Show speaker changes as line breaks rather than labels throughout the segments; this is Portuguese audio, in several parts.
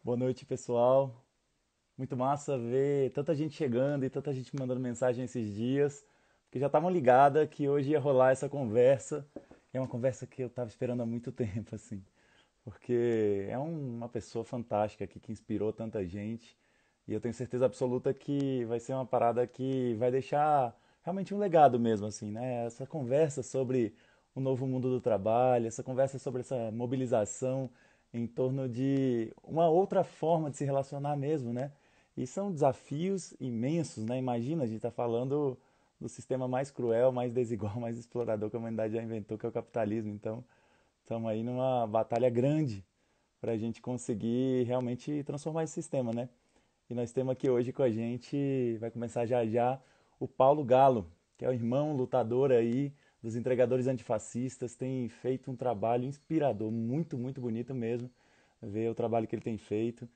Boa noite, pessoal. Muito massa ver tanta gente chegando e tanta gente mandando mensagem esses dias, porque já estavam ligada que hoje ia rolar essa conversa. É uma conversa que eu estava esperando há muito tempo, assim, porque é uma pessoa fantástica aqui que inspirou tanta gente e eu tenho certeza absoluta que vai ser uma parada que vai deixar realmente um legado mesmo, assim, né? Essa conversa sobre o novo mundo do trabalho, essa conversa sobre essa mobilização em torno de uma outra forma de se relacionar mesmo, né? E são desafios imensos, né? Imagina, a gente está falando do sistema mais cruel, mais desigual, mais explorador que a humanidade já inventou, que é o capitalismo. Então, estamos aí numa batalha grande para a gente conseguir realmente transformar esse sistema, né? E nós temos aqui hoje com a gente, vai começar já já, o Paulo Galo, que é o irmão lutador aí dos entregadores antifascistas, tem feito um trabalho inspirador, muito, muito bonito mesmo, ver o trabalho que ele tem feito.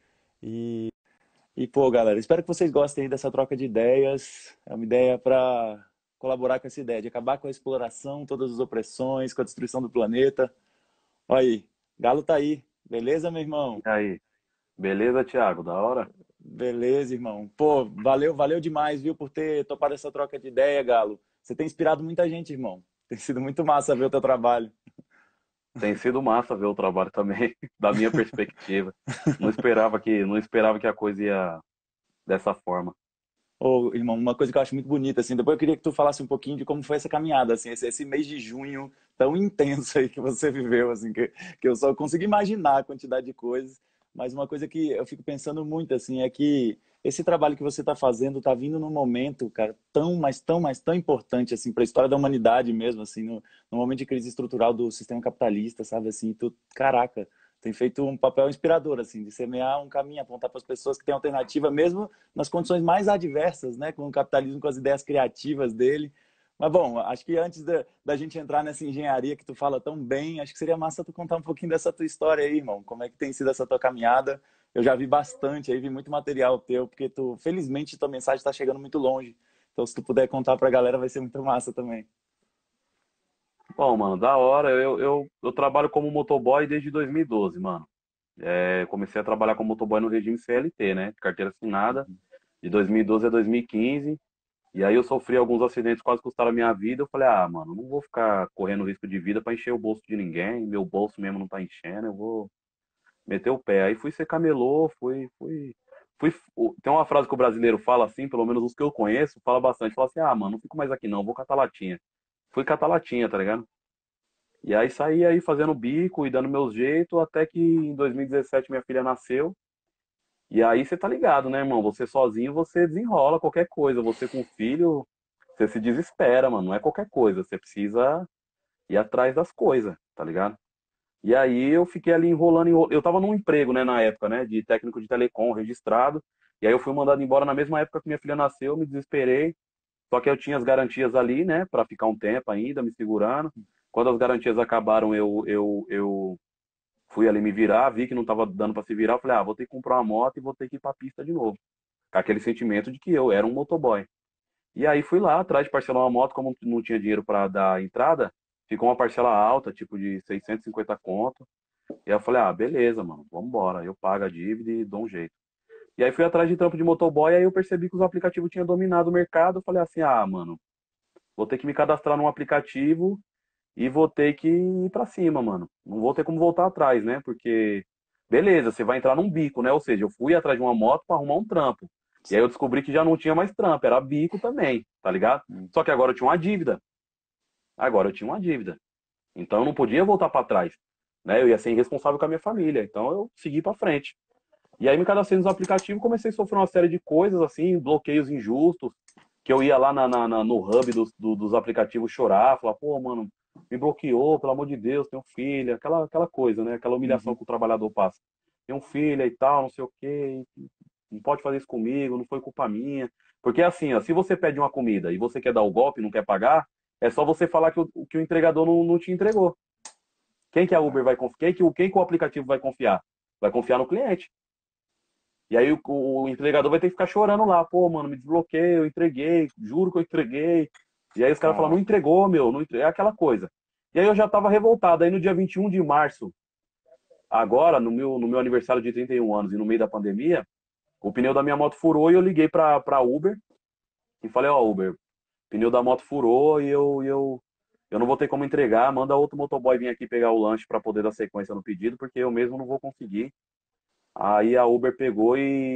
E pô, galera, espero que vocês gostem aí dessa troca de ideias. É uma ideia para colaborar com essa ideia de acabar com a exploração, todas as opressões, com a destruição do planeta. Olha aí, Galo tá aí. Beleza, meu irmão?
E aí, beleza, Thiago? Da hora?
Beleza, irmão. Pô, valeu, valeu demais, viu, por ter topado essa troca de ideia, Galo. Você tem inspirado muita gente, irmão. Tem sido muito massa ver o teu trabalho.
Tem sido massa ver o trabalho também, da minha perspectiva. Não esperava que a coisa ia dessa forma.
Ô, irmão, uma coisa que eu acho muito bonita, assim, depois eu queria que tu falasse um pouquinho de como foi essa caminhada, assim, esse mês de junho tão intenso aí que você viveu, assim, que eu só consigo imaginar a quantidade de coisas, mas uma coisa que eu fico pensando muito, assim, é que esse trabalho que você está fazendo está vindo num momento, cara, tão, mas tão importante, assim, para a história da humanidade mesmo, assim, no momento de crise estrutural do sistema capitalista, sabe, assim, tu, caraca, tem feito um papel inspirador, assim, de semear um caminho, apontar para as pessoas que têm alternativa, mesmo nas condições mais adversas, né, com o capitalismo, com as ideias criativas dele. Mas bom, acho que antes da gente entrar nessa engenharia que tu fala tão bem, acho que seria massa tu contar um pouquinho dessa tua história aí, irmão. Como é que tem sido essa tua caminhada? Eu já vi bastante aí, vi muito material teu, porque tu, felizmente, tua mensagem está chegando muito longe. Então, se tu puder contar para a galera, vai ser muito massa também.
Bom, mano, da hora. Eu trabalho como motoboy desde 2012, mano. Comecei a trabalhar como motoboy no regime CLT, né? Carteira assinada, de 2012 a 2015. E aí eu sofri alguns acidentes, quase custaram a minha vida. Eu falei, ah, mano, não vou ficar correndo risco de vida pra encher o bolso de ninguém. Meu bolso mesmo não tá enchendo, eu vou meter o pé. Aí fui ser camelô, Tem uma frase que o brasileiro fala assim, pelo menos os que eu conheço, fala bastante. Fala assim, ah, mano, não fico mais aqui não, vou catar latinha. Fui catar latinha, tá ligado? E aí saí aí fazendo bico e dando meus jeitos, até que em 2017 minha filha nasceu. E aí você tá ligado, né, irmão? Você sozinho, você desenrola qualquer coisa. Você com filho, você se desespera, mano. Não é qualquer coisa. Você precisa ir atrás das coisas, tá ligado? E aí eu fiquei ali enrolando. Eu tava num emprego, né, na época, né, de técnico de telecom registrado. E aí eu fui mandado embora na mesma época que minha filha nasceu, me desesperei. Só que eu tinha as garantias ali, né, pra ficar um tempo ainda, me segurando. Quando as garantias acabaram, eu fui ali me virar, vi que não tava dando pra se virar. Eu falei, ah, vou ter que comprar uma moto e vou ter que ir pra pista de novo. Com aquele sentimento de que eu era um motoboy. E aí fui lá atrás de parcelar uma moto, como não tinha dinheiro para dar entrada, ficou uma parcela alta, tipo de 650 conto. E aí eu falei, ah, beleza, mano, vamos embora. Eu pago a dívida e dou um jeito. E aí fui atrás de trampo de motoboy, aí eu percebi que os aplicativos tinham dominado o mercado. Eu falei assim, ah, mano, vou ter que me cadastrar num aplicativo e vou ter que ir pra cima, mano. Não vou ter como voltar atrás, né? Porque, beleza, você vai entrar num bico, né? Ou seja, eu fui atrás de uma moto para arrumar um trampo. E aí eu descobri que já não tinha mais trampo, era bico também, tá ligado? Só que agora eu tinha uma dívida. Agora eu tinha uma dívida. Então eu não podia voltar para trás, né? Eu ia ser irresponsável com a minha família. Então eu segui para frente. E aí me cadastrei nos aplicativos, comecei a sofrer uma série de coisas, assim, bloqueios injustos, que eu ia lá no hub dos aplicativos chorar, falar, pô, mano, me bloqueou, pelo amor de Deus, tenho filha, aquela coisa, né? Aquela humilhação
Uhum.
que o trabalhador passa. Tenho filha e tal, não sei o quê, não pode fazer isso comigo, não foi culpa minha. Porque assim, ó, se você pede uma comida e você quer dar o golpe e não quer pagar, é só você falar que o entregador não te entregou. Quem que a Uber vai confiar? Quem que o aplicativo vai confiar? Vai confiar no cliente. E aí o entregador vai ter que ficar chorando lá, pô, mano, me desbloqueei, eu entreguei, juro que eu entreguei. E aí os caras falam, não
Caraca.
entregou, meu, não entre... é aquela coisa. E aí eu já tava revoltado. Aí no dia 21 de março agora, no meu aniversário de 31 anos e no meio da pandemia, o pneu da minha moto furou e eu liguei pra Uber e falei, ó, Uber, pneu da moto furou e eu não vou ter como entregar, manda outro motoboy vir aqui pegar o lanche para poder dar sequência no pedido, porque eu mesmo não vou conseguir. Aí a Uber pegou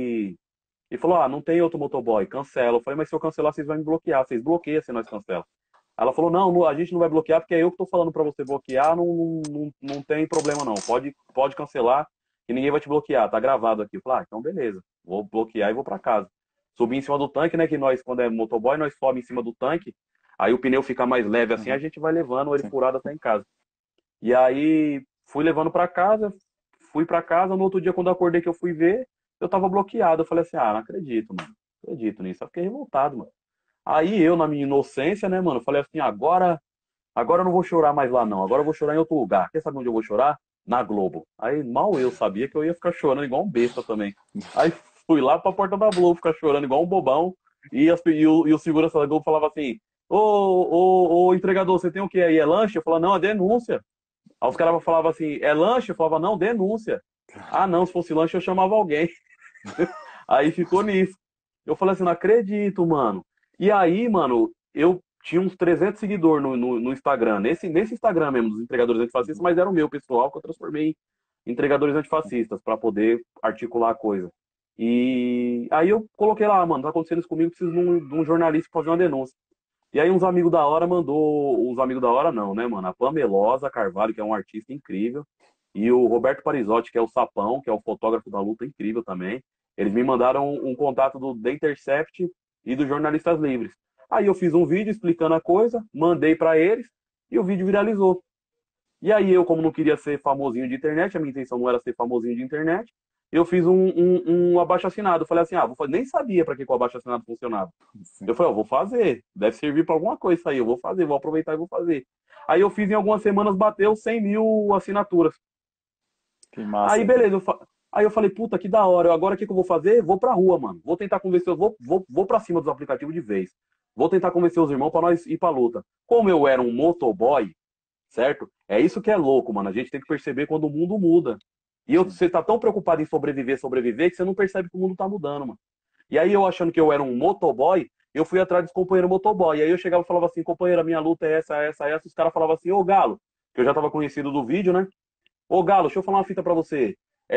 e falou, ah, não tem outro motoboy, cancela. Eu falei, mas se eu cancelar, vocês vão me bloquear, vocês bloqueiam se nós cancelamos. Ela falou, não, a gente não vai bloquear porque é eu que tô falando para você bloquear, não tem problema não, pode cancelar e ninguém vai te bloquear, tá gravado aqui. Eu falei, ah, então beleza, vou bloquear e vou para casa. Subi em cima do tanque, né, que nós, quando é motoboy, nós sobe em cima do tanque, aí o pneu fica mais leve assim, a
Uhum.
gente vai levando ele
Sim.
furado até em casa. E aí fui levando para casa, fui para casa, no outro dia quando eu acordei que eu fui ver, eu tava bloqueado. Eu falei assim, ah, não acredito, mano. Não acredito nisso. Eu fiquei revoltado, mano. Aí eu, na minha inocência, né, mano, falei assim, agora eu não vou chorar mais lá não, agora eu vou chorar em outro lugar. Quer saber onde eu vou chorar? Na Globo. Aí mal eu sabia que eu ia ficar chorando igual um besta também. Aí fui lá pra porta da Globo ficar chorando igual um bobão. E o segurança da Globo falava assim, ô, entregador, você tem o que aí? É lanche? Eu falava, não, é denúncia. Aí os caras falavam assim, é lanche? Eu falava, não, denúncia. Ah, não, se fosse lanche eu chamava alguém. Aí ficou nisso. Eu falei assim, não acredito, mano. E aí, mano, eu tinha uns 300 seguidores no Instagram, nesse Instagram mesmo, dos entregadores antifascistas,
Uhum.
mas era o meu pessoal que eu transformei em entregadores antifascistas para poder articular a coisa. E aí eu coloquei lá, mano, tá acontecendo isso comigo, preciso de um jornalista pra fazer uma denúncia. E aí uns amigos da hora mandou, os amigos da hora não, né, mano? A Pamelosa Carvalho, que é um artista incrível, e o Roberto Parizotti, que é o Sapão, que é o fotógrafo da luta incrível também. Eles me mandaram um contato do The Intercept e dos Jornalistas Livres. Aí eu fiz um vídeo explicando a coisa, mandei para eles e o vídeo viralizou. E aí eu, como não queria ser famosinho de internet, a minha intenção não era ser famosinho de internet, eu fiz um abaixo-assinado. Falei assim, vou fazer. Nem sabia para que o abaixo-assinado funcionava.
Sim.
Eu falei, vou fazer. Deve servir para alguma coisa isso aí. Eu vou fazer, vou aproveitar e vou fazer. Aí eu fiz em algumas semanas, bateu 100 mil assinaturas.
Que
Aí
massa, cara.
beleza, aí eu falei, puta, que da hora. Agora o que que eu vou fazer? Vou pra rua, mano. Vou tentar convencer, vou pra cima dos aplicativos de vez. Vou tentar convencer os irmãos pra nós ir pra luta. Como eu era um motoboy, certo? É isso que é louco, mano. A gente tem que perceber quando o mundo muda. E
Sim.
você tá tão preocupado em sobreviver, que você não percebe que o mundo tá mudando, mano. E aí eu achando que eu era um motoboy, eu fui atrás dos companheiros motoboy. E aí eu chegava e falava assim, companheiro, a minha luta é essa, essa, essa. Os caras falavam assim, ô Galo, que eu já tava conhecido do vídeo, né? Ô Galo, deixa eu falar uma fita pra você.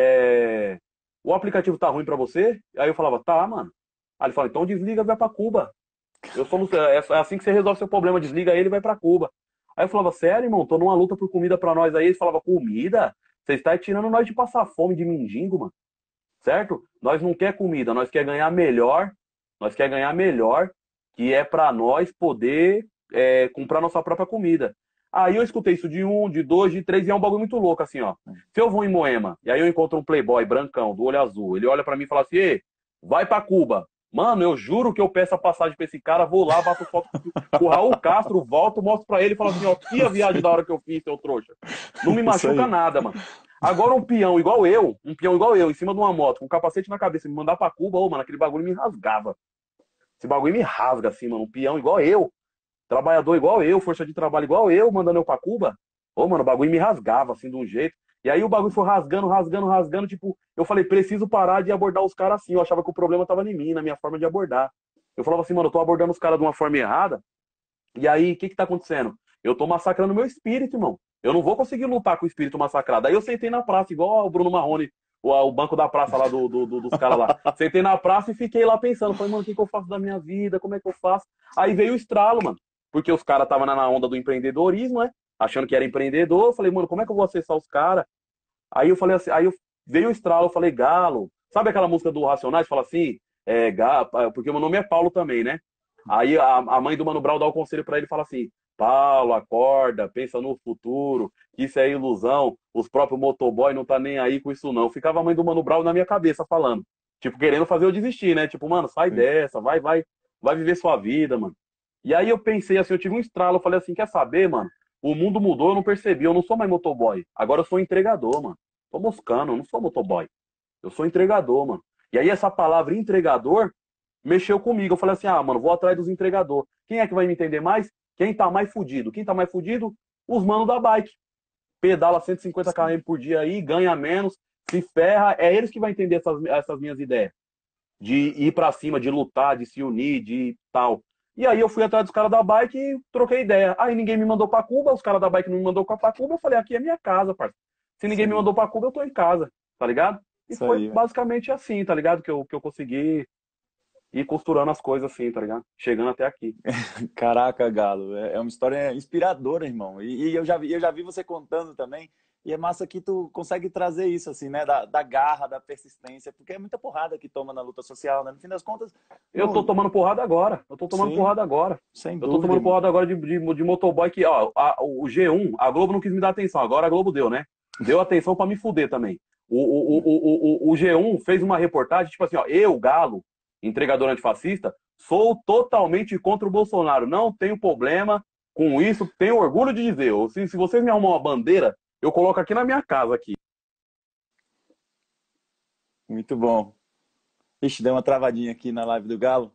O aplicativo tá ruim pra você? Aí eu falava, tá, mano. Aí ele fala, então desliga e vai pra Cuba. Eu sou, é assim que você resolve seu problema, desliga ele e vai pra Cuba. Aí eu falava, sério, irmão, tô numa luta por comida pra nós aí. Ele falava, comida? Você está tirando nós de passar fome de mendigo, mano. Certo? Nós não quer comida, nós quer ganhar melhor. Nós quer ganhar melhor, que é pra nós poder comprar nossa própria comida. Aí eu escutei isso de um, de dois, de três, e é um bagulho muito louco, assim, ó. Se eu vou em Moema, e aí eu encontro um playboy brancão, do olho azul, ele olha pra mim e fala assim, Ei, vai pra Cuba. Mano, eu juro que eu peço a passagem pra esse cara, vou lá, bato foto com o Raul Castro, volto, mostro pra ele e falo assim, ó, que a viagem da hora que eu fiz, seu trouxa. Não me
Isso
machuca
aí.
nada, mano. Agora um peão igual eu, em cima de uma moto, com um capacete na cabeça, me mandar pra Cuba, ô, mano, aquele bagulho me rasgava. Esse bagulho me rasga, assim, mano. Um peão igual eu, trabalhador igual eu, força de trabalho igual eu, mandando eu pra Cuba. Ô, mano, o bagulho me rasgava, assim, de um jeito. E aí o bagulho foi rasgando, rasgando, rasgando. Tipo, eu falei, preciso parar de abordar os caras assim. Eu achava que o problema tava em mim, na minha forma de abordar. Eu falava assim, mano, eu tô abordando os caras de uma forma errada. E aí, o que que tá acontecendo? Eu tô massacrando meu espírito, irmão. Eu não vou conseguir lutar com o espírito massacrado. Aí eu sentei na praça, igual o Bruno Marrone, o banco da praça lá dos caras lá. Sentei na praça e fiquei lá pensando. Falei, mano, o que que eu faço da minha vida? Como é que eu faço? Aí veio o estralo, mano. Porque os caras estavam na onda do empreendedorismo, né? Achando que era empreendedor. Eu falei, mano, como é que eu vou acessar os caras? Aí eu falei assim, veio o estralo, eu falei, Galo. Sabe aquela música do Racionais? Fala assim, porque meu nome é Paulo também, né? Aí a mãe do Mano Brown dá o conselho pra ele e fala assim: Paulo, acorda, pensa no futuro, que isso é ilusão, os próprios motoboy não tá nem aí com isso não. Ficava a mãe do Mano Brown na minha cabeça falando, tipo, querendo fazer eu desistir, né? Tipo, mano, sai
Sim.
dessa, vai viver sua vida, mano. E aí eu pensei assim, eu tive um estralo, eu falei assim, quer saber, mano? O mundo mudou, eu não percebi, eu não sou mais motoboy. Agora eu sou entregador, mano. Tô moscando, eu não sou motoboy. Eu sou entregador, mano. E aí essa palavra entregador mexeu comigo. Eu falei assim, mano, vou atrás dos entregadores. Quem é que vai me entender mais? Quem tá mais fudido? Quem tá mais fudido? Os manos da bike. pedala 150 km por dia aí, ganha menos, se ferra. É eles que vão entender essas minhas ideias. De ir pra cima, de lutar, de se unir, de tal. E aí eu fui atrás dos caras da bike e troquei ideia. Aí ninguém me mandou pra Cuba, os caras da bike não me mandou pra Cuba, eu falei, aqui é minha casa, parceiro. Se
Isso
ninguém me
aí.
mandou pra Cuba, eu tô em casa, tá ligado? E
Isso
foi
aí, velho.
basicamente assim, tá ligado? Que eu consegui ir costurando as coisas assim, tá ligado? Chegando até aqui.
Caraca, Galo, é uma história inspiradora, irmão. E eu já vi você contando também. E é massa que tu consegue trazer isso, assim, né? Da garra, da persistência, porque é muita porrada que toma na luta social, né? No fim das contas,
Eu tô
no...
tomando porrada agora. Eu tô tomando
sim,
porrada agora.
sem
Eu tô
dúvida,
tomando
irmão.
porrada agora de motoboy que, ó, o G1, a Globo não quis me dar atenção, agora a Globo deu, né? Deu atenção pra me fuder também. O G1 fez uma reportagem, tipo assim, ó, eu, Galo, entregador antifascista, sou totalmente contra o Bolsonaro. Não tenho problema com isso, tenho orgulho de dizer. Se vocês me arrumam uma bandeira, eu coloco aqui na minha casa aqui.
Muito bom. Ixi, deu uma travadinha aqui na live do Galo.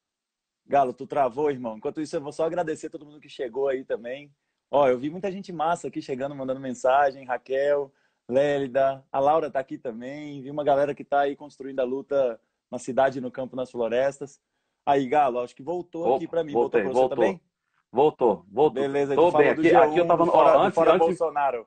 Galo, tu travou, irmão. Enquanto isso, eu vou só agradecer todo mundo que chegou aí também. Ó, eu vi muita gente massa aqui chegando, mandando mensagem. Raquel, Lélida, a Laura tá aqui também. Vi uma galera que tá aí construindo a luta na cidade, no campo, nas florestas. Aí, Galo, acho que voltou aqui
Opa,
pra mim. Voltou
voltei,
pra você
voltou.
também?
Voltou.
Beleza, aí tu
Tô bem
falou do
aqui. Aqui eu
G1,
tava, ó,
do
antes,
Fora
antes,
Bolsonaro.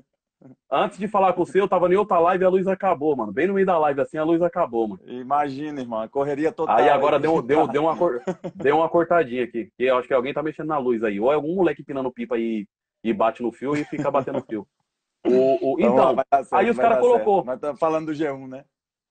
antes de falar com você, eu tava em outra live e a luz acabou, mano. Bem no meio da live assim, a luz acabou, mano.
Imagina, irmão, a correria
Aí
total aí
agora
pra editar.
deu uma cortadinha aqui. Que eu acho que alguém tá mexendo na luz aí. Ou é algum moleque pinando pipa e bate no fio e fica batendo fio.
Vamos lá,
Então,
vai dar
aí
certo,
os
vai
caras
dar certo.
colocou.
Mas tá falando do G1, né?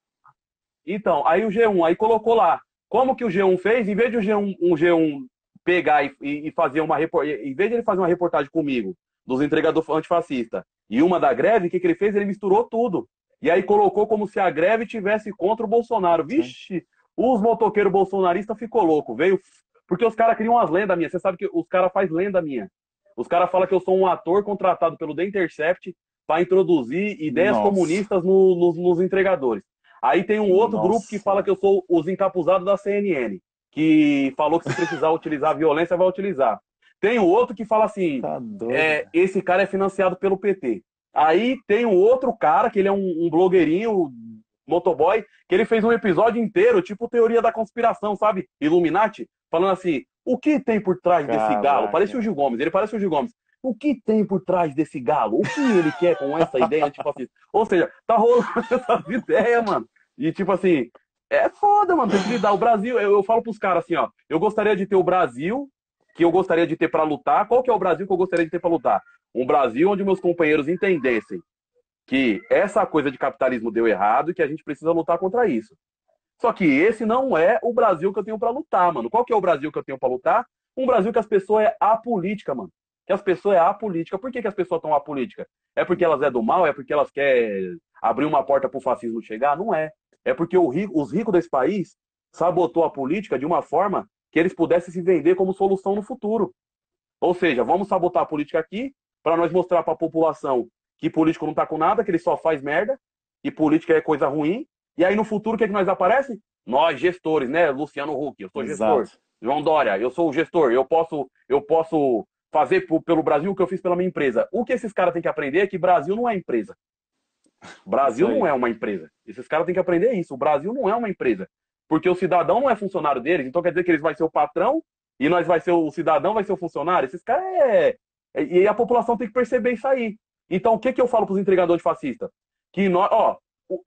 Então, aí o G1, aí colocou lá. Como que o G1 fez? Em vez de o G1 pegar e fazer uma reportagem, em vez de ele fazer uma reportagem comigo, dos entregadores antifascistas, e uma da greve, o que ele fez? Ele misturou tudo. E aí colocou como se a greve tivesse contra o Bolsonaro.
Sim.
Vixe, os motoqueiros bolsonaristas ficou louco. Veio. Porque os caras criam umas lendas minhas. Você sabe que os caras fazem lenda minha. Os caras falam que eu sou um ator contratado pelo The Intercept para introduzir ideias
Nossa,
comunistas nos entregadores. Aí tem um outro grupo que fala
nossa.
que eu sou os encapuzados da CNN, que falou que se precisar utilizar a violência, vai utilizar. Tem um outro que fala assim,
Tá doido, velho.
esse cara é financiado pelo PT. Aí tem um outro cara, que ele é um blogueirinho, motoboy, que ele fez um episódio inteiro, tipo teoria da conspiração, sabe? Illuminati, falando assim, o que tem por trás desse galo? Parece
Caraca.
o Gil Gomes, ele parece o Gil Gomes. O que tem por trás desse galo? O que ele quer com essa ideia? Tipo assim, ou seja, tá rolando essas ideias, mano. E tipo assim, é foda, mano, tem que lidar. O Brasil, eu falo pros caras assim, ó, eu gostaria de ter o Brasil que eu gostaria de ter pra lutar. Qual que é o Brasil que eu gostaria de ter pra lutar? Um Brasil onde meus companheiros entendessem que essa coisa de capitalismo deu errado e que a gente precisa lutar contra isso. Só que esse não é o Brasil que eu tenho pra lutar, mano. Qual que é o Brasil que eu tenho pra lutar? Um Brasil que as pessoas é apolítica, mano. Que as pessoas é apolítica. Por que as pessoas estão apolítica? É porque elas é do mal? É porque elas querem abrir uma porta pro fascismo chegar? Não é. É porque os ricos desse país sabotou a política de uma forma que eles pudessem se vender como solução no futuro. Ou seja, vamos sabotar a política aqui para nós mostrar para a população que político não tá com nada, que ele só faz merda, que política é coisa ruim. E aí no futuro o que é que nós aparece? Nós gestores, né? Luciano Huck, eu sou gestor.
Exato.
João Dória, eu sou o gestor. Eu posso fazer pelo Brasil o que eu fiz pela minha empresa. O que esses caras têm que aprender é que Brasil não é empresa.
Isso
Brasil não
aí.
é uma empresa. Esses caras têm que aprender isso. O Brasil não é uma empresa. Porque o cidadão não é funcionário deles, então quer dizer que eles vão ser o patrão e nós vai ser o cidadão, vai ser o funcionário. Esses caras E a população tem que perceber isso aí. Então, o que, que eu falo para os entregadores fascistas? Que nós, ó,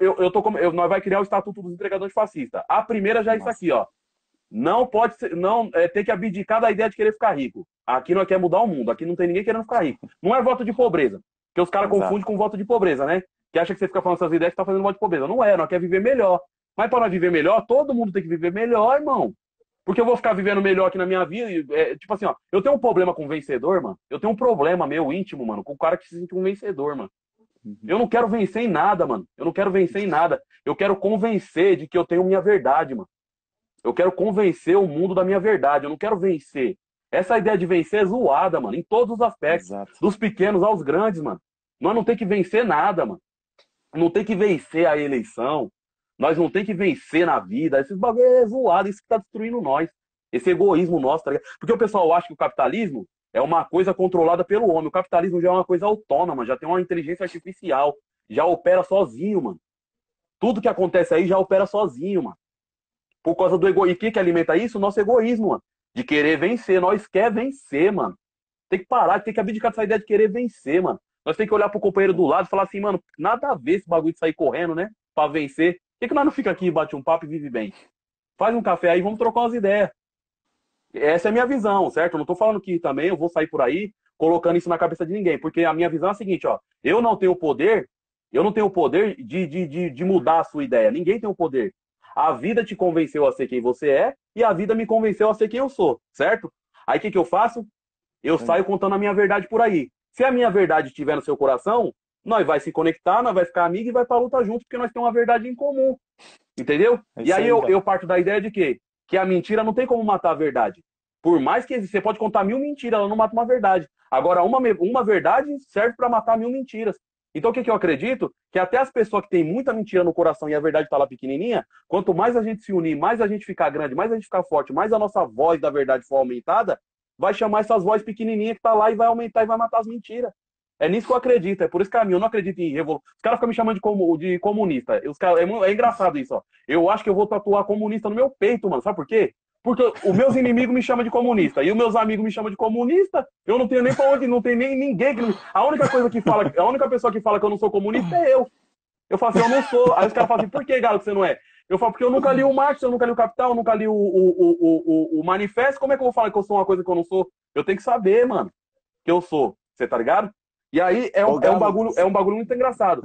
nós vai criar o Estatuto dos Entregadores Fascistas. A primeira já é isso
Nossa.
aqui, ó. Não pode ser, não tem que abdicar da ideia de querer ficar rico. Aqui nós quer mudar o mundo. Aqui não tem ninguém querendo ficar rico. Não é voto de pobreza. Porque os caras confundem
Exato.
com voto de pobreza, né? Que acha que você fica falando essas ideias que tá fazendo voto de pobreza. Não é, nós quer viver melhor. Mas para nós viver melhor, todo mundo tem que viver melhor, irmão. Porque eu vou ficar vivendo melhor aqui na minha vida. Tipo assim, ó, eu tenho um problema com vencedor, mano. Eu tenho um problema meu íntimo, mano, com o cara que se sente um vencedor, mano.
Uhum.
Eu não quero vencer em nada, mano. Eu não quero vencer em nada. Eu quero convencer de que eu tenho minha verdade, mano. Eu quero convencer o mundo da minha verdade. Eu não quero vencer. Essa ideia de vencer é zoada, mano, em todos os aspectos.
Exato.
Dos pequenos aos grandes, mano. Nós não tem que vencer nada, mano. Não tem que vencer a eleição. Nós não tem que vencer na vida. Esses bagulho é zoado, isso que tá destruindo nós. Esse egoísmo nosso, tá ligado? Porque o pessoal acha que o capitalismo é uma coisa controlada pelo homem. O capitalismo já é uma coisa autônoma, já tem uma inteligência artificial, já opera sozinho, mano. Tudo que acontece aí já opera sozinho, mano. Por causa do egoísmo. E o que alimenta isso? O nosso egoísmo, mano. De querer vencer. Nós quer vencer, mano. Tem que parar, tem que abdicar dessa ideia de querer vencer, mano. Nós tem que olhar pro companheiro do lado e falar assim, mano, nada a ver esse bagulho de sair correndo, né? Pra vencer. Por que nós não fica aqui e bate um papo e vive bem? Faz um café aí, vamos trocar umas ideias. Essa é a minha visão, certo? Eu não tô falando que também eu vou sair por aí colocando isso na cabeça de ninguém, porque a minha visão é a seguinte, ó. Eu não tenho o poder de mudar a sua ideia. Ninguém tem o poder. A vida te convenceu a ser quem você é e a vida me convenceu a ser quem eu sou, certo? Aí o que eu faço? Eu saio contando a minha verdade por aí. Se a minha verdade estiver no seu coração, nós vai se conectar, nós vai ficar amigo e vai pra luta junto, porque nós temos uma verdade em comum. Entendeu?
É
E
isso
aí
aí,
eu
velho.
parto da ideia de quê? Que a mentira não tem como matar a verdade. Por mais que você pode contar 1000 mentiras, ela não mata uma verdade. Agora, uma verdade serve para matar 1000 mentiras. Então, o que eu acredito? Que até as pessoas que têm muita mentira no coração e a verdade está lá pequenininha, quanto mais a gente se unir, mais a gente ficar grande, mais a gente ficar forte, mais a nossa voz da verdade for aumentada, vai chamar essas vozes pequenininhas que tá lá e vai aumentar e vai matar as mentiras. É nisso que eu acredito. É por esse caminho. Eu não acredito em revolução. Os caras ficam me chamando de comunista. É engraçado isso, ó. Eu acho que eu vou tatuar comunista no meu peito, mano. Sabe por quê? Porque os meus inimigos me chamam de comunista e os meus amigos me chamam de comunista. Eu não tenho nem pra onde, não tem nem ninguém que. A única coisa que fala, a única pessoa que fala que eu não sou comunista é eu. Eu falo assim, eu não sou. Aí os caras falam assim, por que, Galo, que você não é? Eu falo, porque eu nunca li o Marx, eu nunca li o Capital, eu nunca li o Manifesto. Como é que eu vou falar que eu sou uma coisa que eu não sou? Eu tenho que saber, mano, que eu sou. Você tá ligado? E aí
Ô, Galo,
é um bagulho muito engraçado.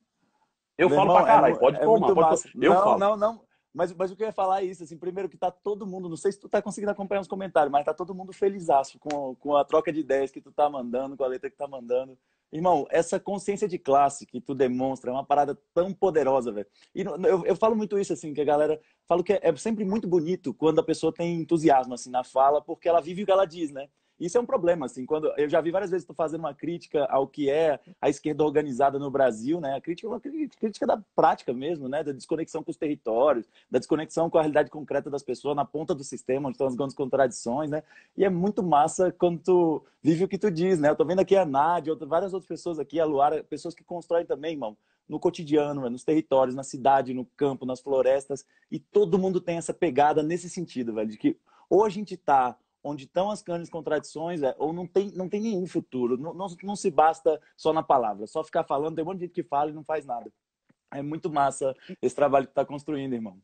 Eu
meu
falo pra
irmão,
caralho, pode
é
tomar,
muito
pode tomar.
massa.
Eu
Não,
falo.
não, não. Mas o que eu ia falar é isso, assim, primeiro que tá todo mundo, não sei se tu tá conseguindo acompanhar os comentários, mas tá todo mundo felizaço com a troca de ideias que tu tá mandando, com a letra que tá mandando. Irmão, essa consciência de classe que tu demonstra é uma parada tão poderosa, velho. E eu falo muito isso, assim, que a galera fala que é sempre muito bonito quando a pessoa tem entusiasmo, assim, na fala, porque ela vive o que ela diz, né? Isso é um problema, assim, quando eu já vi várias vezes tu fazendo uma crítica ao que é a esquerda organizada no Brasil, né? A crítica é uma crítica da prática mesmo, né? Da desconexão com os territórios, da desconexão com a realidade concreta das pessoas na ponta do sistema, onde estão as grandes contradições, né? E é muito massa quando tu vive o que tu diz, né? Eu tô vendo aqui a Nádia, várias outras pessoas aqui, a Luara, pessoas que constroem também, irmão, no cotidiano, né? Nos territórios, na cidade, no campo, nas florestas, e todo mundo tem essa pegada nesse sentido, velho, de que ou a gente tá onde estão as grandes contradições, ou não tem nenhum futuro. Não se basta só na palavra, só ficar falando, tem um monte de gente que fala e não faz nada. É muito massa esse trabalho que tu tá construindo, irmão.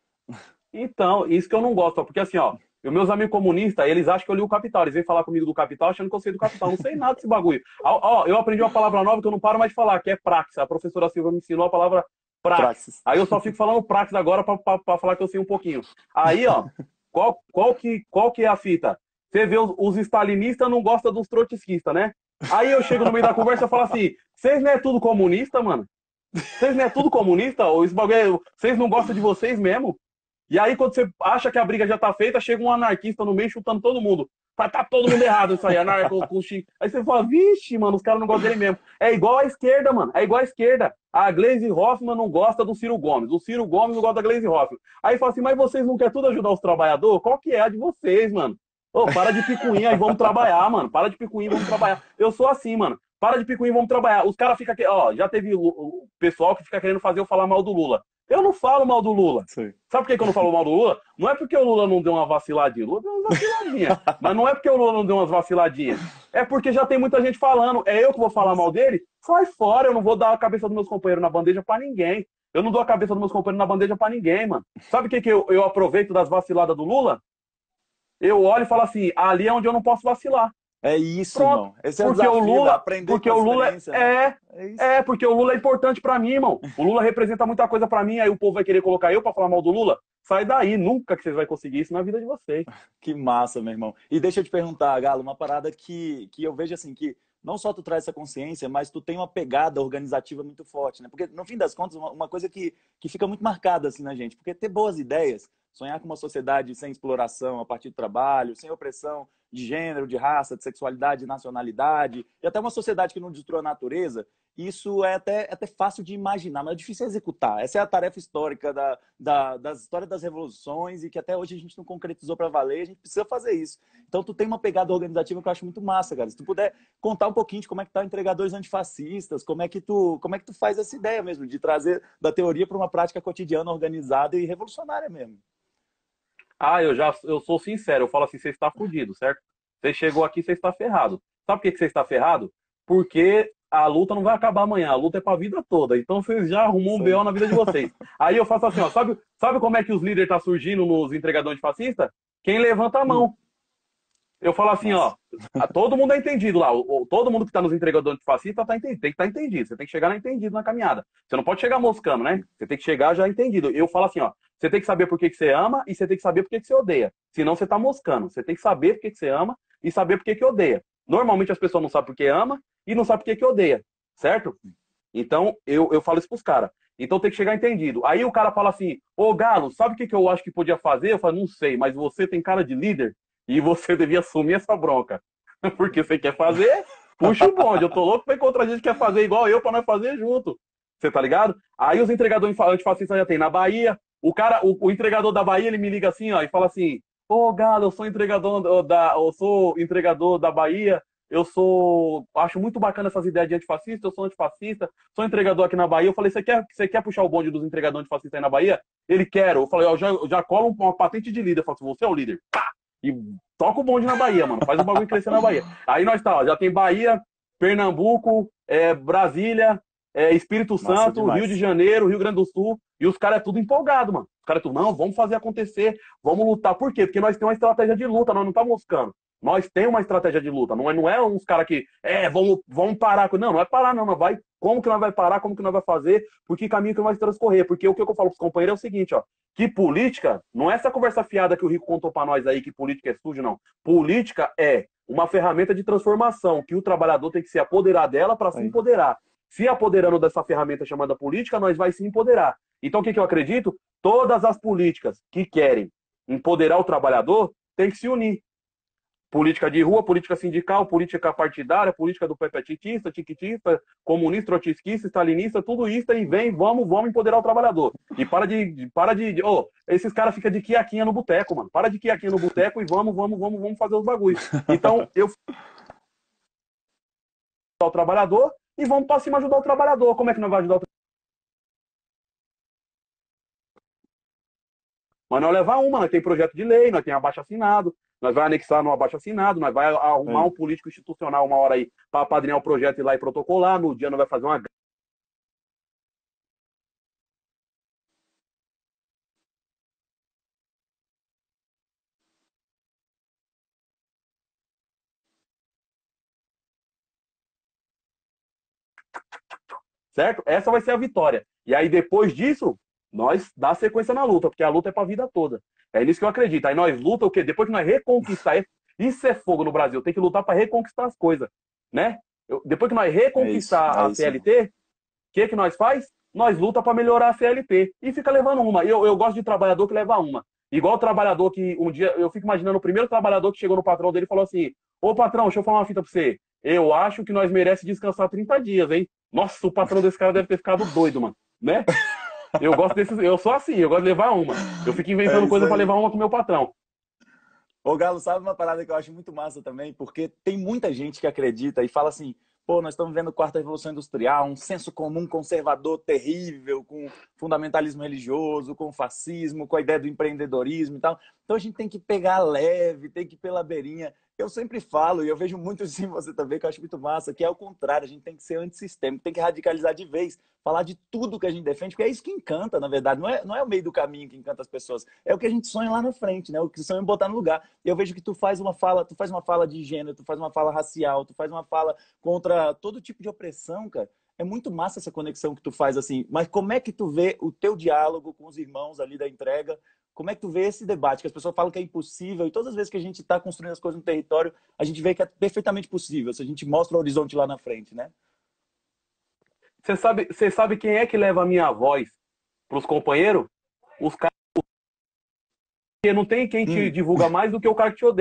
Então, isso que eu não gosto, ó, porque assim, ó, os meus amigos comunistas, eles acham que eu li o Capital. Eles vêm falar comigo do Capital achando que eu sei do Capital. Eu não sei nada desse bagulho. Ó, eu aprendi uma palavra nova que eu não paro mais de falar, que é praxis. A professora Silva me ensinou a palavra praxis.
Praxis.
Aí eu só fico falando praxis agora pra falar que eu sei um pouquinho. Aí, ó, qual que é a fita? Você vê os stalinistas não gostam dos trotskistas, né? Aí eu chego no meio da conversa e falo assim, vocês não é tudo comunista, mano? Vocês não é tudo comunista? Ou esse bagulho, vocês não gostam de vocês mesmo? E aí, quando você acha que a briga já tá feita, chega um anarquista no meio chutando todo mundo. Fala, tá todo mundo errado isso aí, anarco com Chico. Aí você fala, vixe, mano, os caras não gostam dele mesmo. É igual a esquerda, mano. É igual a esquerda. A Gleisi Hoffmann não gosta do Ciro Gomes. O Ciro Gomes não gosta da Gleisi Hoffmann. Aí fala assim, mas vocês não querem tudo ajudar os trabalhadores? Qual que é a de vocês, mano? Ô, para de picuinha aí, vamos trabalhar, mano. Para de picuinha, vamos trabalhar. Eu sou assim, mano. Para de picuinha, vamos trabalhar. Os caras ficam aqui, ó, já teve o pessoal que fica querendo fazer eu falar mal do Lula. Eu não falo mal do Lula.
Sim.
Sabe por que eu não falo mal do Lula? Não é porque o Lula não deu uma vaciladinha. O Lula deu umas vaciladinhas. Mas não é porque o Lula não deu umas vaciladinhas. É porque já tem muita gente falando. É eu que vou falar mal dele? Sai fora, eu não vou dar a cabeça dos meus companheiros na bandeja pra ninguém. Eu não dou a cabeça dos meus companheiros na bandeja pra ninguém, mano. Sabe o que eu aproveito das vaciladas do Lula? Eu olho e falo assim, ali é onde eu não posso vacilar.
É isso,
Pronto.
irmão. Esse é o
Porque o
desafio, velho.
Lula,
Aprender com
porque
a
o Lula
experiência, né? É isso.
porque o Lula é importante pra mim, irmão. O Lula representa muita coisa pra mim, aí o povo vai querer colocar eu pra falar mal do Lula. Sai daí, nunca que vocês vão conseguir isso na vida de vocês.
Que massa, meu irmão. E deixa eu te perguntar, Galo, uma parada que eu vejo assim, que não só tu traz essa consciência, mas tu tem uma pegada organizativa muito forte, né? Porque, no fim das contas, uma coisa que fica muito marcada assim na gente, porque ter boas ideias, sonhar com uma sociedade sem exploração a partir do trabalho, sem opressão de gênero, de raça, de sexualidade, de nacionalidade, e até uma sociedade que não destrua a natureza, isso é até fácil de imaginar, mas é difícil executar. Essa é a tarefa histórica das histórias das revoluções e que até hoje a gente não concretizou para valer, a gente precisa fazer isso. Então, tu tem uma pegada organizativa que eu acho muito massa, cara. Se tu puder contar um pouquinho de como é que tá Entregadores Antifascistas, como é que tu faz essa ideia mesmo, de trazer da teoria para uma prática cotidiana organizada e revolucionária mesmo.
Ah, eu sou sincero, eu falo assim, você está fudido, certo? Você chegou aqui, você está ferrado. Sabe por que você está ferrado? Porque a luta não vai acabar amanhã, a luta é para a vida toda. Então vocês já arrumou um
Isso aí.
BO na vida de vocês. Aí eu faço assim, ó, sabe como é que os líderes estão surgindo nos entregadores de fascista? Quem levanta a
Hum,
mão. Eu falo assim, ó,
massa.
todo mundo é entendido lá. Todo mundo que está nos entregadores de fascista tem que estar entendido. Você tem que chegar na entendido na caminhada. Você não pode chegar moscando, né? Você tem que chegar já entendido. Eu falo assim, ó, você tem que saber por que você ama e você tem que saber por que você odeia. Senão você está moscando. Você tem que saber por que você ama e saber por que odeia. Normalmente as pessoas não sabem por que ama e não sabem por que odeia, certo? Então eu falo isso pros caras. Então tem que chegar entendido. Aí o cara fala assim, ô Galo, sabe o que eu acho que podia fazer? Eu falo, não sei, mas você tem cara de líder e você devia assumir essa bronca. Porque você quer fazer, puxa o bonde. Eu tô louco pra encontrar gente que quer fazer igual eu pra nós fazer junto. Você tá ligado? Aí os entregadores antifascistas já tem na Bahia. O entregador da Bahia, ele me liga assim, ó, e fala assim: Ô, Galo, eu sou entregador da Bahia. Acho muito bacana essas ideias de antifascista. Eu sou antifascista, sou entregador aqui na Bahia. Eu falei: você quer puxar o bonde dos entregadores antifascistas aí na Bahia? Ele quer. Eu falei: eu já colo uma patente de líder. Eu falo assim: você é o líder. E toca o bonde na Bahia, mano. Faz o bagulho crescer na Bahia. Aí nós tá, ó, já tem Bahia, Pernambuco, Brasília, Espírito
Massa
Santo, Rio de
demais.
Janeiro, Rio Grande do Sul. E os caras é tudo empolgado, mano. Os caras é tudo, não, vamos fazer acontecer, vamos lutar. Por quê? Porque nós temos uma estratégia de luta, nós não estamos moscando. Nós temos uma estratégia de luta. Não é uns caras que, vamos parar. Não é parar, não. Nós vai, como que nós vai parar, como que nós vai fazer, por que caminho que nós vamos transcorrer. Porque o que eu falo pros companheiros é o seguinte, ó. Que política não é essa conversa fiada que o Rico contou para nós aí, que política é sujo, não. Política é uma ferramenta de transformação, que o trabalhador tem que se apoderar dela para se
Aí.
empoderar. Se apoderando dessa ferramenta chamada política, nós vai se empoderar. Então, o que eu acredito? Todas as políticas que querem empoderar o trabalhador têm que se unir. Política de rua, política sindical, política partidária, política do pepetitista, tiquitista, comunista, trotskista, stalinista, tudo isso e vem, vamos empoderar o trabalhador. E esses caras ficam de quiaquinha no boteco, mano. Para de quiaquinha no boteco e vamos fazer os bagulhos. Então, eu o trabalhador e vamos para cima ajudar o trabalhador. Como é que nós vamos ajudar o trabalhador? Mas nós levar uma, nós tem projeto de lei, nós tem abaixo assinado, nós vai anexar no abaixo assinado, nós vai arrumar um
Aí.
político institucional uma hora aí para apadrinhar o projeto e ir lá e protocolar, no dia nós vai fazer uma. Certo? Essa vai ser a vitória. E aí depois disso, nós dá sequência na luta, porque a luta é para a vida toda. É nisso que eu acredito. Aí nós luta o quê? Depois que nós reconquistar, isso é fogo no Brasil, tem que lutar para reconquistar as coisas, né? Depois que nós
É isso,
reconquistar
é
a
isso, irmão.
CLT, o que nós faz? Nós luta para melhorar a CLT e fica levando uma. Eu gosto de trabalhador que leva uma. Igual o trabalhador que um dia, eu fico imaginando o primeiro trabalhador que chegou no patrão dele e falou assim: Ô patrão, deixa eu falar uma fita pra você. Eu acho que nós merece descansar 30 dias, hein? Nossa, o patrão desse cara deve ter ficado doido, mano. Né? Eu gosto desses. Eu sou assim, eu gosto de levar uma. Eu fico
É
inventando
isso
coisa para
aí.
levar uma com o meu patrão.
Ô, Galo, sabe uma parada que eu acho muito massa também? Porque tem muita gente que acredita e fala assim, pô, nós estamos vendo a quarta revolução industrial, um senso comum conservador terrível, com fundamentalismo religioso, com fascismo, com a ideia do empreendedorismo e tal. Então a gente tem que pegar leve, tem que ir pela beirinha. Eu sempre falo, e eu vejo muito isso em você também, que eu acho muito massa, que é o contrário, a gente tem que ser antissistêmico, tem que radicalizar de vez, falar de tudo que a gente defende, porque é isso que encanta, na verdade, não é o meio do caminho que encanta as pessoas, é o que a gente sonha lá na frente, né? O que sonha em botar no lugar. Eu vejo que tu faz uma fala de gênero, tu faz uma fala racial, tu faz uma fala contra todo tipo de opressão, cara. É muito massa essa conexão que tu faz assim. Mas como é que tu vê o teu diálogo com os irmãos ali da entrega? Como é que tu vê esse debate? Que as pessoas falam que é impossível e todas as vezes que a gente está construindo as coisas no território, a gente vê que é perfeitamente possível. Se a gente mostra o horizonte lá na frente, né?
Você sabe quem é que leva a minha voz pros companheiros? Os caras que não tem quem te
Hum,
divulga mais do que o cara que te odeia.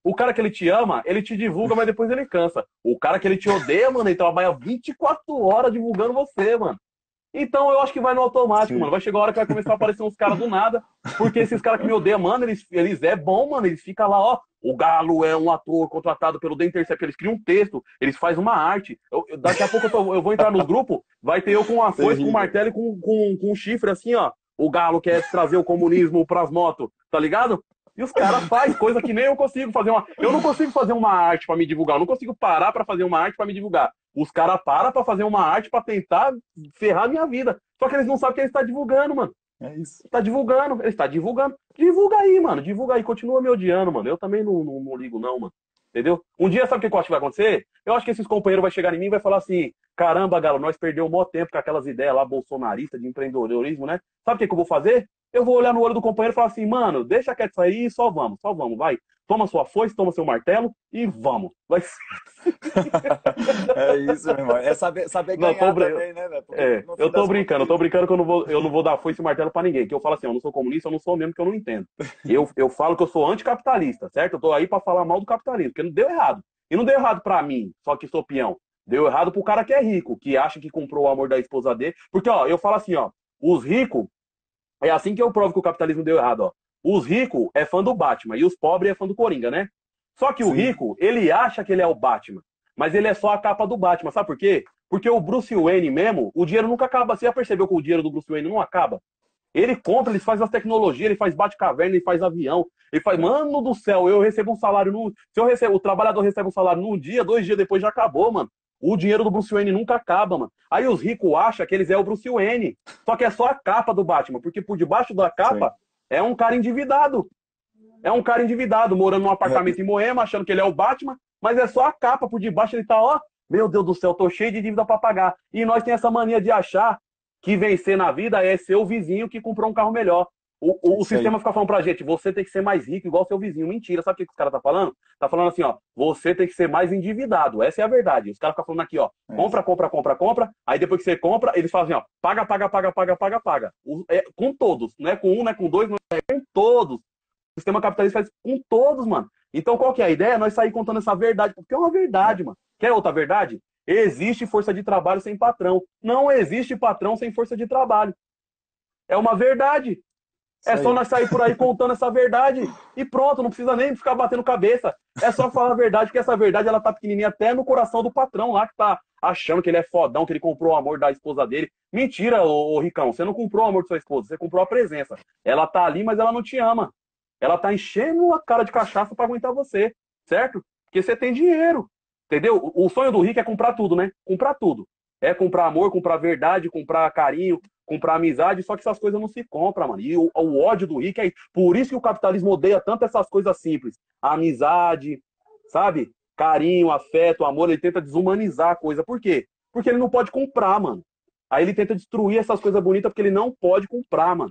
O cara que ele te ama, ele te divulga, mas depois ele cansa. O cara que ele te odeia, mano, ele trabalha 24 horas divulgando você, mano. Então eu acho que vai no automático, mano.
Sim.
Vai chegar a hora que vai começar a aparecer uns caras do nada. Porque esses caras que me odeiam, mano, eles é bom, mano. Eles ficam lá, ó. O Galo é um ator contratado pelo The Intercept. Eles criam um texto, eles fazem uma arte. Daqui a pouco eu vou entrar nos grupos, vai ter eu com uma foice, com um
Terrível.
martelo e com um chifre, assim, ó. O Galo quer trazer o comunismo pras motos, tá ligado? E os caras fazem coisa que nem eu consigo fazer uma. Eu não consigo fazer uma arte pra me divulgar. Eu não consigo parar pra fazer uma arte pra me divulgar. Os caras param pra fazer uma arte pra tentar ferrar a minha vida. Só que eles não sabem que eles estão divulgando, mano.
É isso.
Tá divulgando, ele está divulgando. Divulga aí, mano. Divulga aí. Continua me odiando, mano. Eu também não ligo, não, mano. Entendeu? Um dia, sabe o que eu acho que vai acontecer? Eu acho que esses companheiros vão chegar em mim e vai falar assim: caramba, Galo, nós perdemos o maior tempo com aquelas ideias lá bolsonaristas de empreendedorismo, né? Sabe o que, que eu vou fazer? Eu vou olhar no olho do companheiro e falar assim: mano, deixa quieto isso aí e só vamos, vai. Toma sua foice, toma seu martelo e vamos. Vai.
É isso, meu irmão. É saber
Não,
ganhar também, né, velho? Porque no fim
eu tô
das
brincando, eu
contas.
tô brincando que eu não vou dar foice e martelo pra ninguém. Que eu falo assim, eu não sou comunista, eu não sou mesmo que eu não entendo. Eu falo que eu sou anticapitalista, certo? Eu tô aí pra falar mal do capitalismo, porque não deu errado. E não deu errado pra mim, só que sou peão. Deu errado pro cara que é rico, que acha que comprou o amor da esposa dele. Porque, ó, eu falo assim, ó, os ricos, é assim que eu provo que o capitalismo deu errado, ó. Os ricos é fã do Batman e os pobres é fã do Coringa, né? Só que o
Sim,
rico, ele acha que ele é o Batman, mas ele é só a capa do Batman, sabe por quê? Porque o Bruce Wayne mesmo, o dinheiro nunca acaba. Você já percebeu que o dinheiro do Bruce Wayne não acaba? Ele compra, ele faz as tecnologias, ele faz bate-caverna, ele faz avião, ele faz,
é,
mano do céu, eu recebo um salário no, se eu recebo, o trabalhador recebe um salário num dia, 2 dias depois já acabou, mano. O dinheiro do Bruce Wayne nunca acaba, mano. Aí os ricos acham que eles é o Bruce Wayne, só que é só a capa do Batman, porque por debaixo da
sim.
capa é um cara endividado. É um cara endividado, morando num
É,
apartamento em Moema, achando que ele é o Batman, mas é só a capa, por debaixo ele tá, ó, meu Deus do céu, tô cheio de dívida para pagar. E nós tem essa mania de achar que vencer na vida é ser o vizinho que comprou um carro melhor. O
isso aí.
sistema fica falando pra gente, você tem que ser mais rico igual seu vizinho. Mentira, sabe o que os caras tá falando? Tá falando assim, ó, você tem que ser mais endividado. Essa é a verdade. Os caras ficam falando aqui, ó,
É isso.
compra, compra, compra, compra. Aí depois que você compra, eles fazem, ó, paga, paga, paga, paga, paga, paga. Com todos, não é com um, não é com dois, não é com todos. O sistema capitalista faz com todos, mano. Então qual que é a ideia? Nós sair contando essa verdade, porque é uma
É,
verdade, mano. Quer outra verdade? Existe força de trabalho sem patrão. Não existe patrão sem força de trabalho. É uma verdade. É
isso
só
aí.
nós sair por aí contando essa verdade e pronto, não precisa nem ficar batendo cabeça. É só falar a verdade, porque essa verdade ela tá pequenininha até no coração do patrão lá que tá achando que ele é fodão, que ele comprou o amor da esposa dele. Mentira, ô Ricão, você não comprou o amor de sua esposa, você comprou a presença. Ela tá ali, mas ela não te ama. Ela tá enchendo a cara de cachaça para aguentar você, certo? Porque você tem dinheiro, entendeu? O sonho do rico é comprar tudo, né? Comprar tudo. É comprar amor, comprar verdade, comprar carinho, comprar amizade, só que essas coisas não se compram, mano. E o ódio do rico é isso. Por isso que o capitalismo odeia tanto essas coisas simples. A amizade, sabe? Carinho, afeto, amor, ele tenta desumanizar a coisa. Por quê? Porque ele não pode comprar, mano. Aí ele tenta destruir essas coisas bonitas porque ele não pode comprar, mano.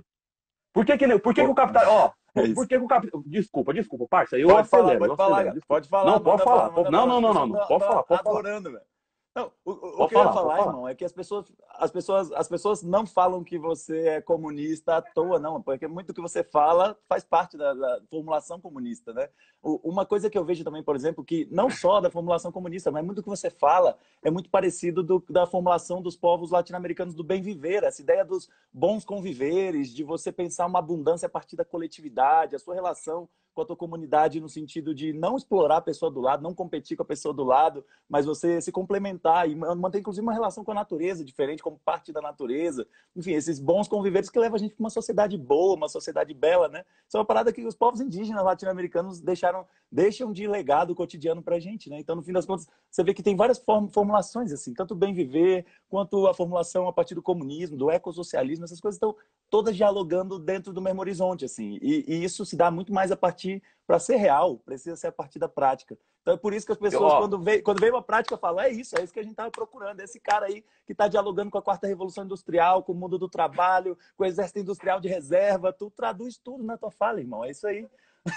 Por que que o
Pô,
capital. Ó,
é
por
isso.
que que o capital. Desculpa, parça, eu acelero, eu
Pode falar,
acelero.
cara.
Desculpa.
Pode falar,
Não, pode falar.
manda
Não,
bala.
não,
As
não,
pessoas
não, não. Pode
estão
falar, pode falar.
adorando, velho. Não, o
Pode
que eu ia
falar, pode
falar,
falar.
irmão, é que as pessoas não falam que você é comunista à toa, não, porque muito do que você fala faz parte da formulação comunista, né? Uma coisa que eu vejo também, por exemplo, que não só da formulação comunista, mas muito do que você fala é muito parecido da formulação dos povos latino-americanos do bem viver, essa ideia dos bons conviveres, de você pensar uma abundância a partir da coletividade, a sua relação com a tua comunidade no sentido de não explorar a pessoa do lado, não competir com a pessoa do lado, mas você se complementar e manter, inclusive, uma relação com a natureza diferente, como parte da natureza. Enfim, esses bons conviveres que levam a gente para uma sociedade boa, uma sociedade bela, né? Isso é uma parada que os povos indígenas latino-americanos deixam de legado cotidiano para a gente, né? Então, no fim das contas, você vê que tem várias formulações, assim, tanto o bem viver, quanto a formulação a partir do comunismo, do ecossocialismo, essas coisas estão todas dialogando dentro do mesmo horizonte, assim. E isso se dá muito mais a partir, para ser real, precisa ser a partir da prática. Então é por isso que as pessoas,
Ó,
quando vem uma prática, falam, é isso que a gente estava procurando, é esse cara aí que está dialogando com a quarta revolução industrial, com o mundo do trabalho, com o exército industrial de reserva, tu traduz tudo na tua fala, irmão, é isso aí.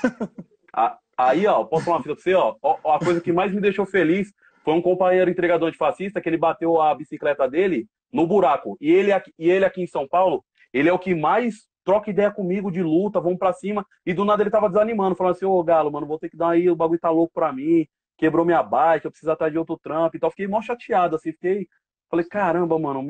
aí, ó, posso falar uma fita pra você, ó, a coisa que mais me deixou feliz foi um companheiro entregador de fascista que ele bateu a bicicleta dele no buraco. E ele aqui em São Paulo, ele é o que mais troca ideia comigo de luta, vamos pra cima. E do nada ele tava desanimando, falando assim, ô Galo, mano, vou ter que dar aí, o bagulho tá louco pra mim, quebrou minha bike, eu preciso atrás de outro trampo e tal. Fiquei mó chateado, assim, falei, caramba, mano,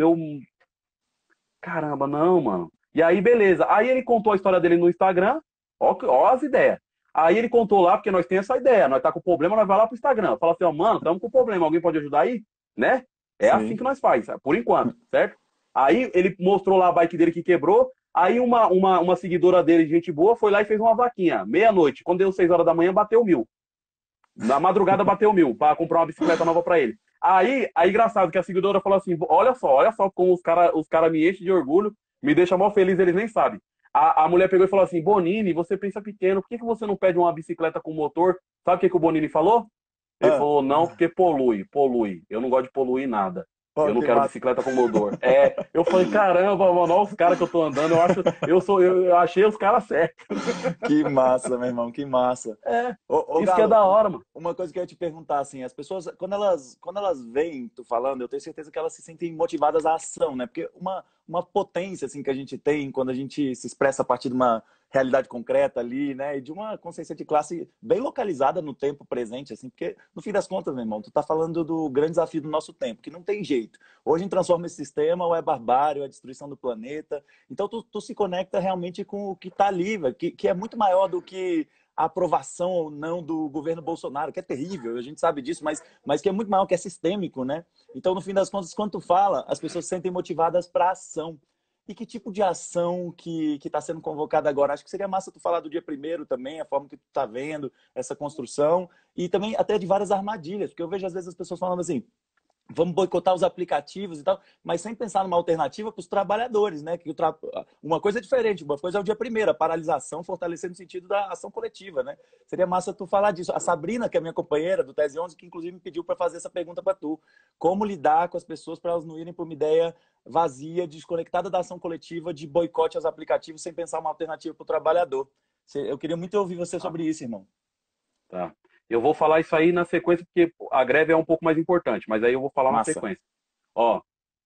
caramba, não, mano. E aí, beleza. Aí ele contou a história dele no Instagram, ó as ideias. Aí ele contou lá, porque nós temos essa ideia, nós tá com problema, nós vai lá pro Instagram. Fala assim, ó, mano, estamos com problema, alguém pode ajudar aí? Né? É assim
Sim.
que nós faz, por enquanto, certo? Aí ele mostrou lá a bike dele que quebrou, aí uma seguidora dele, gente boa, foi lá e fez uma vaquinha, meia-noite, quando deu 6 horas da manhã, bateu 1.000. Na madrugada bateu 1.000, pra comprar uma bicicleta nova pra ele. Aí engraçado que a seguidora falou assim, olha só como os cara me enchem de orgulho, me deixa mal feliz, eles nem sabem. A mulher pegou e falou assim, Bonini, você pensa pequeno, por que você não pede uma bicicleta com motor? Sabe o que o Bonini falou? Ele
Ah,
falou, não, porque polui. Eu não gosto de poluir nada.
pô,
Eu não
que
quero
massa.
bicicleta com motor. Eu falei, caramba, mano, olha os caras que eu tô andando. Eu achei os caras certos.
Que massa, meu irmão, que massa.
É,
Ô,
isso que é
Galo,
da hora, mano.
uma coisa que eu ia te perguntar, assim, as pessoas, quando elas veem tu falando, eu tenho certeza que elas se sentem motivadas à ação, né? Porque uma potência, assim, que a gente tem quando a gente se expressa a partir de uma realidade concreta ali, né? E de uma consciência de classe bem localizada no tempo presente, assim, porque, no fim das contas, meu irmão, tu tá falando do grande desafio do nosso tempo, que não tem jeito. Hoje, a gente transforma esse sistema, ou é barbárie, ou é destruição do planeta. Então, tu se conecta realmente com o que tá ali, velho, que é muito maior do que a aprovação ou não do governo Bolsonaro, que é terrível, a gente sabe disso, mas que é muito maior, que é sistêmico, né? Então, no fim das contas, quando tu fala, as pessoas se sentem motivadas para ação. E que tipo de ação que está sendo convocada agora? Acho que seria massa tu falar do dia primeiro também, a forma que tu está vendo essa construção, e também até de várias armadilhas, porque eu vejo às vezes as pessoas falando assim, vamos boicotar os aplicativos e tal, mas sem pensar numa alternativa para os trabalhadores, né? Uma coisa é diferente, uma coisa é o dia primeiro, a paralisação, fortalecendo o sentido da ação coletiva, né? Seria massa tu falar disso. A Sabrina, que é minha companheira do Tese 11, que inclusive me pediu para fazer essa pergunta para tu. Como lidar com as pessoas para elas não irem para uma ideia vazia, desconectada da ação coletiva, de boicote aos aplicativos, sem pensar uma alternativa para o trabalhador. Eu queria muito ouvir você
Tá,
sobre isso, irmão.
tá. Eu vou falar isso aí na sequência, porque a greve é um pouco mais importante, mas aí eu vou falar na
Massa.
sequência. Ó,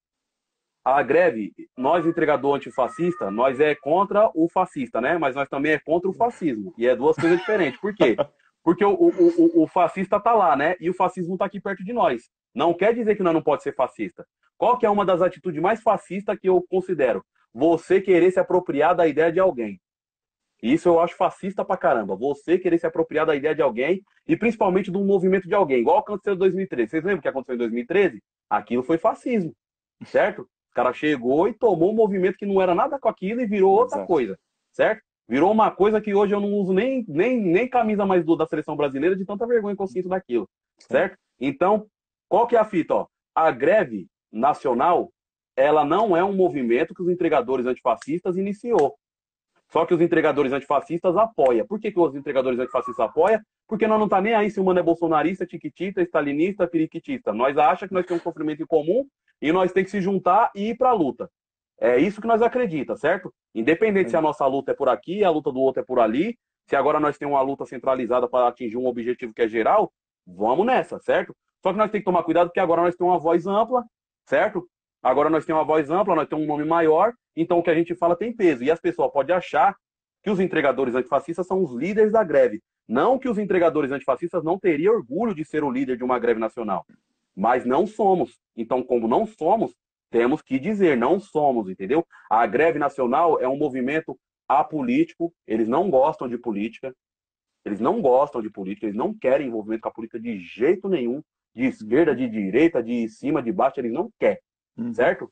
a greve, nós entregador antifascista, nós é contra o fascista, né? Mas nós também é contra o fascismo. E é duas coisas diferentes. Por quê? Porque o fascista tá lá, né? E o fascismo tá aqui perto de nós. Não quer dizer que nós não pode ser fascista. Qual que é uma das atitudes mais fascistas que eu considero? Você querer se apropriar da ideia de alguém. Isso eu acho fascista pra caramba. Você querer se apropriar da ideia de alguém e principalmente do movimento de alguém. Igual aconteceu em 2013. Vocês lembram o que aconteceu em 2013? Aquilo foi fascismo, certo? O cara chegou e tomou um movimento que não era nada com aquilo e virou outra
Exato.
coisa, certo? Virou uma coisa que hoje eu não uso nem camisa mais da seleção brasileira de tanta vergonha que eu sinto daquilo,
Sim.
certo? Então, qual que é a fita? Ó? A greve nacional, ela não é um movimento que os entregadores antifascistas iniciou. Só que os entregadores antifascistas apoiam. Por que os entregadores antifascistas apoiam? Porque nós não tá nem aí se o mano é bolsonarista, tiquitita, stalinista, periquitista. Nós achamos que nós temos um sofrimento em comum e nós temos que se juntar e ir para a luta. É isso que nós acreditamos, certo? Independente se a
Sim.
nossa luta é por aqui, a luta do outro é por ali, se agora nós temos uma luta centralizada para atingir um objetivo que é geral, vamos nessa, certo? Só que nós temos que tomar cuidado porque agora nós temos uma voz ampla, certo? Agora nós temos uma voz ampla, nós temos um nome maior, então o que a gente fala tem peso. E as pessoas podem achar que os entregadores antifascistas são os líderes da greve. Não que os entregadores antifascistas não teriam orgulho de ser o líder de uma greve nacional. Mas não somos. Então, como não somos, temos que dizer, não somos, entendeu? A greve nacional é um movimento apolítico, eles não gostam de política, eles não gostam de política, eles não querem envolvimento com a política de jeito nenhum, de esquerda, de direita, de cima, de baixo, eles não querem,
Uhum.
certo?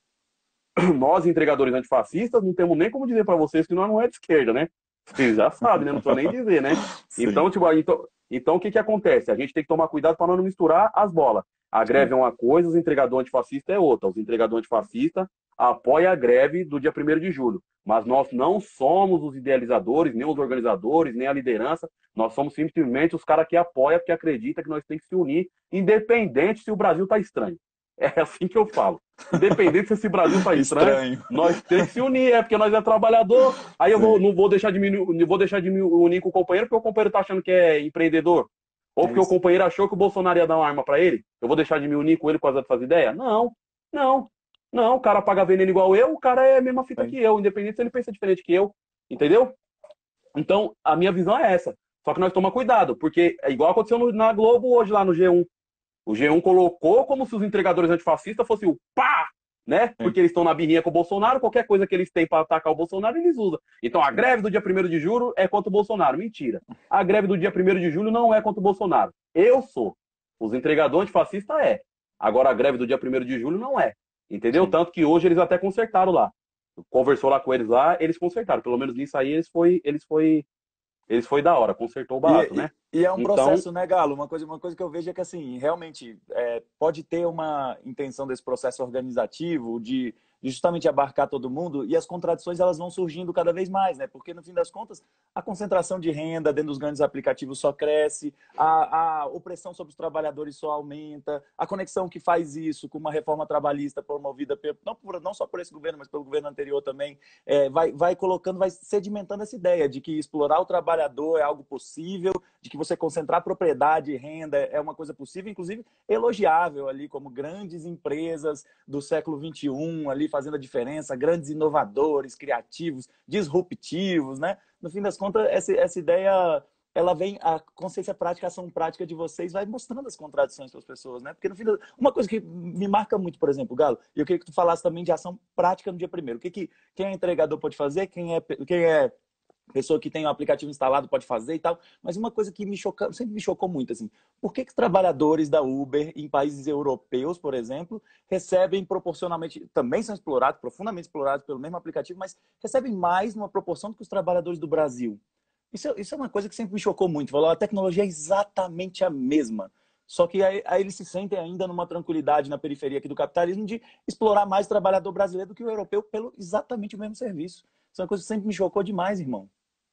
Nós, entregadores antifascistas, não temos nem como dizer para vocês que nós não é de esquerda, né? Vocês já sabem, né? Não precisa nem dizer, né?
Sim.
Então o que que acontece? A gente tem que tomar cuidado para não misturar as bolas. A greve
Sim.
é uma coisa, os entregadores antifascistas é outra. Os entregadores antifascistas apoiam a greve do dia 1º de julho. Mas nós não somos os idealizadores, nem os organizadores, nem a liderança. Nós somos simplesmente os caras que apoiam, que acreditam que nós temos que se unir, independente se o Brasil está estranho. É assim que eu falo. Independente se esse Brasil está estranho,
Estranho.
nós temos que se unir, porque nós é trabalhador. Aí
Sim.
não vou deixar de me unir com o companheiro porque o companheiro está achando que é empreendedor. Ou
É
porque o
isso.
companheiro achou que o Bolsonaro ia dar uma arma para ele. Eu vou deixar de me unir com ele por causa dessas ideias? Não, não, não. O cara paga veneno igual eu, o cara é a mesma fita
Sim.
que eu, independente se ele pensa diferente que eu. Entendeu? Então, a minha visão é essa. Só que nós tomamos cuidado, porque é igual aconteceu na Globo hoje, lá no G1. O G1 colocou como se os entregadores antifascistas fossem o pá, né?
Sim,
Porque eles estão na birrinha com o Bolsonaro, qualquer coisa que eles têm para atacar o Bolsonaro, eles usam. Então, a
sim.
greve do dia 1º de julho é contra o Bolsonaro. Mentira. A greve do dia 1º de julho não é contra o Bolsonaro. Eu sou. Os entregadores antifascistas é. Agora, a greve do dia 1º de julho não é. Entendeu?
Sim.
Tanto que hoje eles até consertaram lá. Conversou lá com eles lá, eles consertaram. Pelo menos nisso aí eles foi da hora, consertou o barato, né?
E é um
Então,
processo, né, Galo? Uma coisa que eu vejo é que, assim, realmente pode ter uma intenção desse processo organizativo de justamente abarcar todo mundo e as contradições elas vão surgindo cada vez mais, né? Porque, no fim das contas, a concentração de renda dentro dos grandes aplicativos só cresce, a opressão sobre os trabalhadores só aumenta, a conexão que faz isso com uma reforma trabalhista promovida não só por esse governo, mas pelo governo anterior também, vai colocando, vai sedimentando essa ideia de que explorar o trabalhador é algo possível, de que você concentrar propriedade e renda é uma coisa possível, inclusive elogiável ali, como grandes empresas do século XXI ali fazendo a diferença, grandes inovadores, criativos, disruptivos, né? No fim das contas, essa ideia ela vem, a consciência prática, a ação prática de vocês vai mostrando as contradições para as pessoas, né? Porque no fim, uma coisa que me marca muito, por exemplo, Galo, e eu queria que tu falasse também de ação prática no dia primeiro. Quem é entregador pode fazer, quem é pessoa que tem o aplicativo instalado pode fazer e tal, mas uma coisa que sempre me chocou muito, assim, por que trabalhadores da Uber em países europeus, por exemplo, recebem proporcionalmente, também são explorados, profundamente explorados pelo mesmo aplicativo, mas recebem mais numa proporção do que os trabalhadores do Brasil? Isso é uma coisa que sempre me chocou muito. Falou, a tecnologia é exatamente a mesma. Só que aí eles se sentem ainda numa tranquilidade na periferia aqui do capitalismo de explorar mais o trabalhador brasileiro do que o europeu pelo exatamente o mesmo serviço. Isso é uma coisa que sempre me chocou demais, irmão.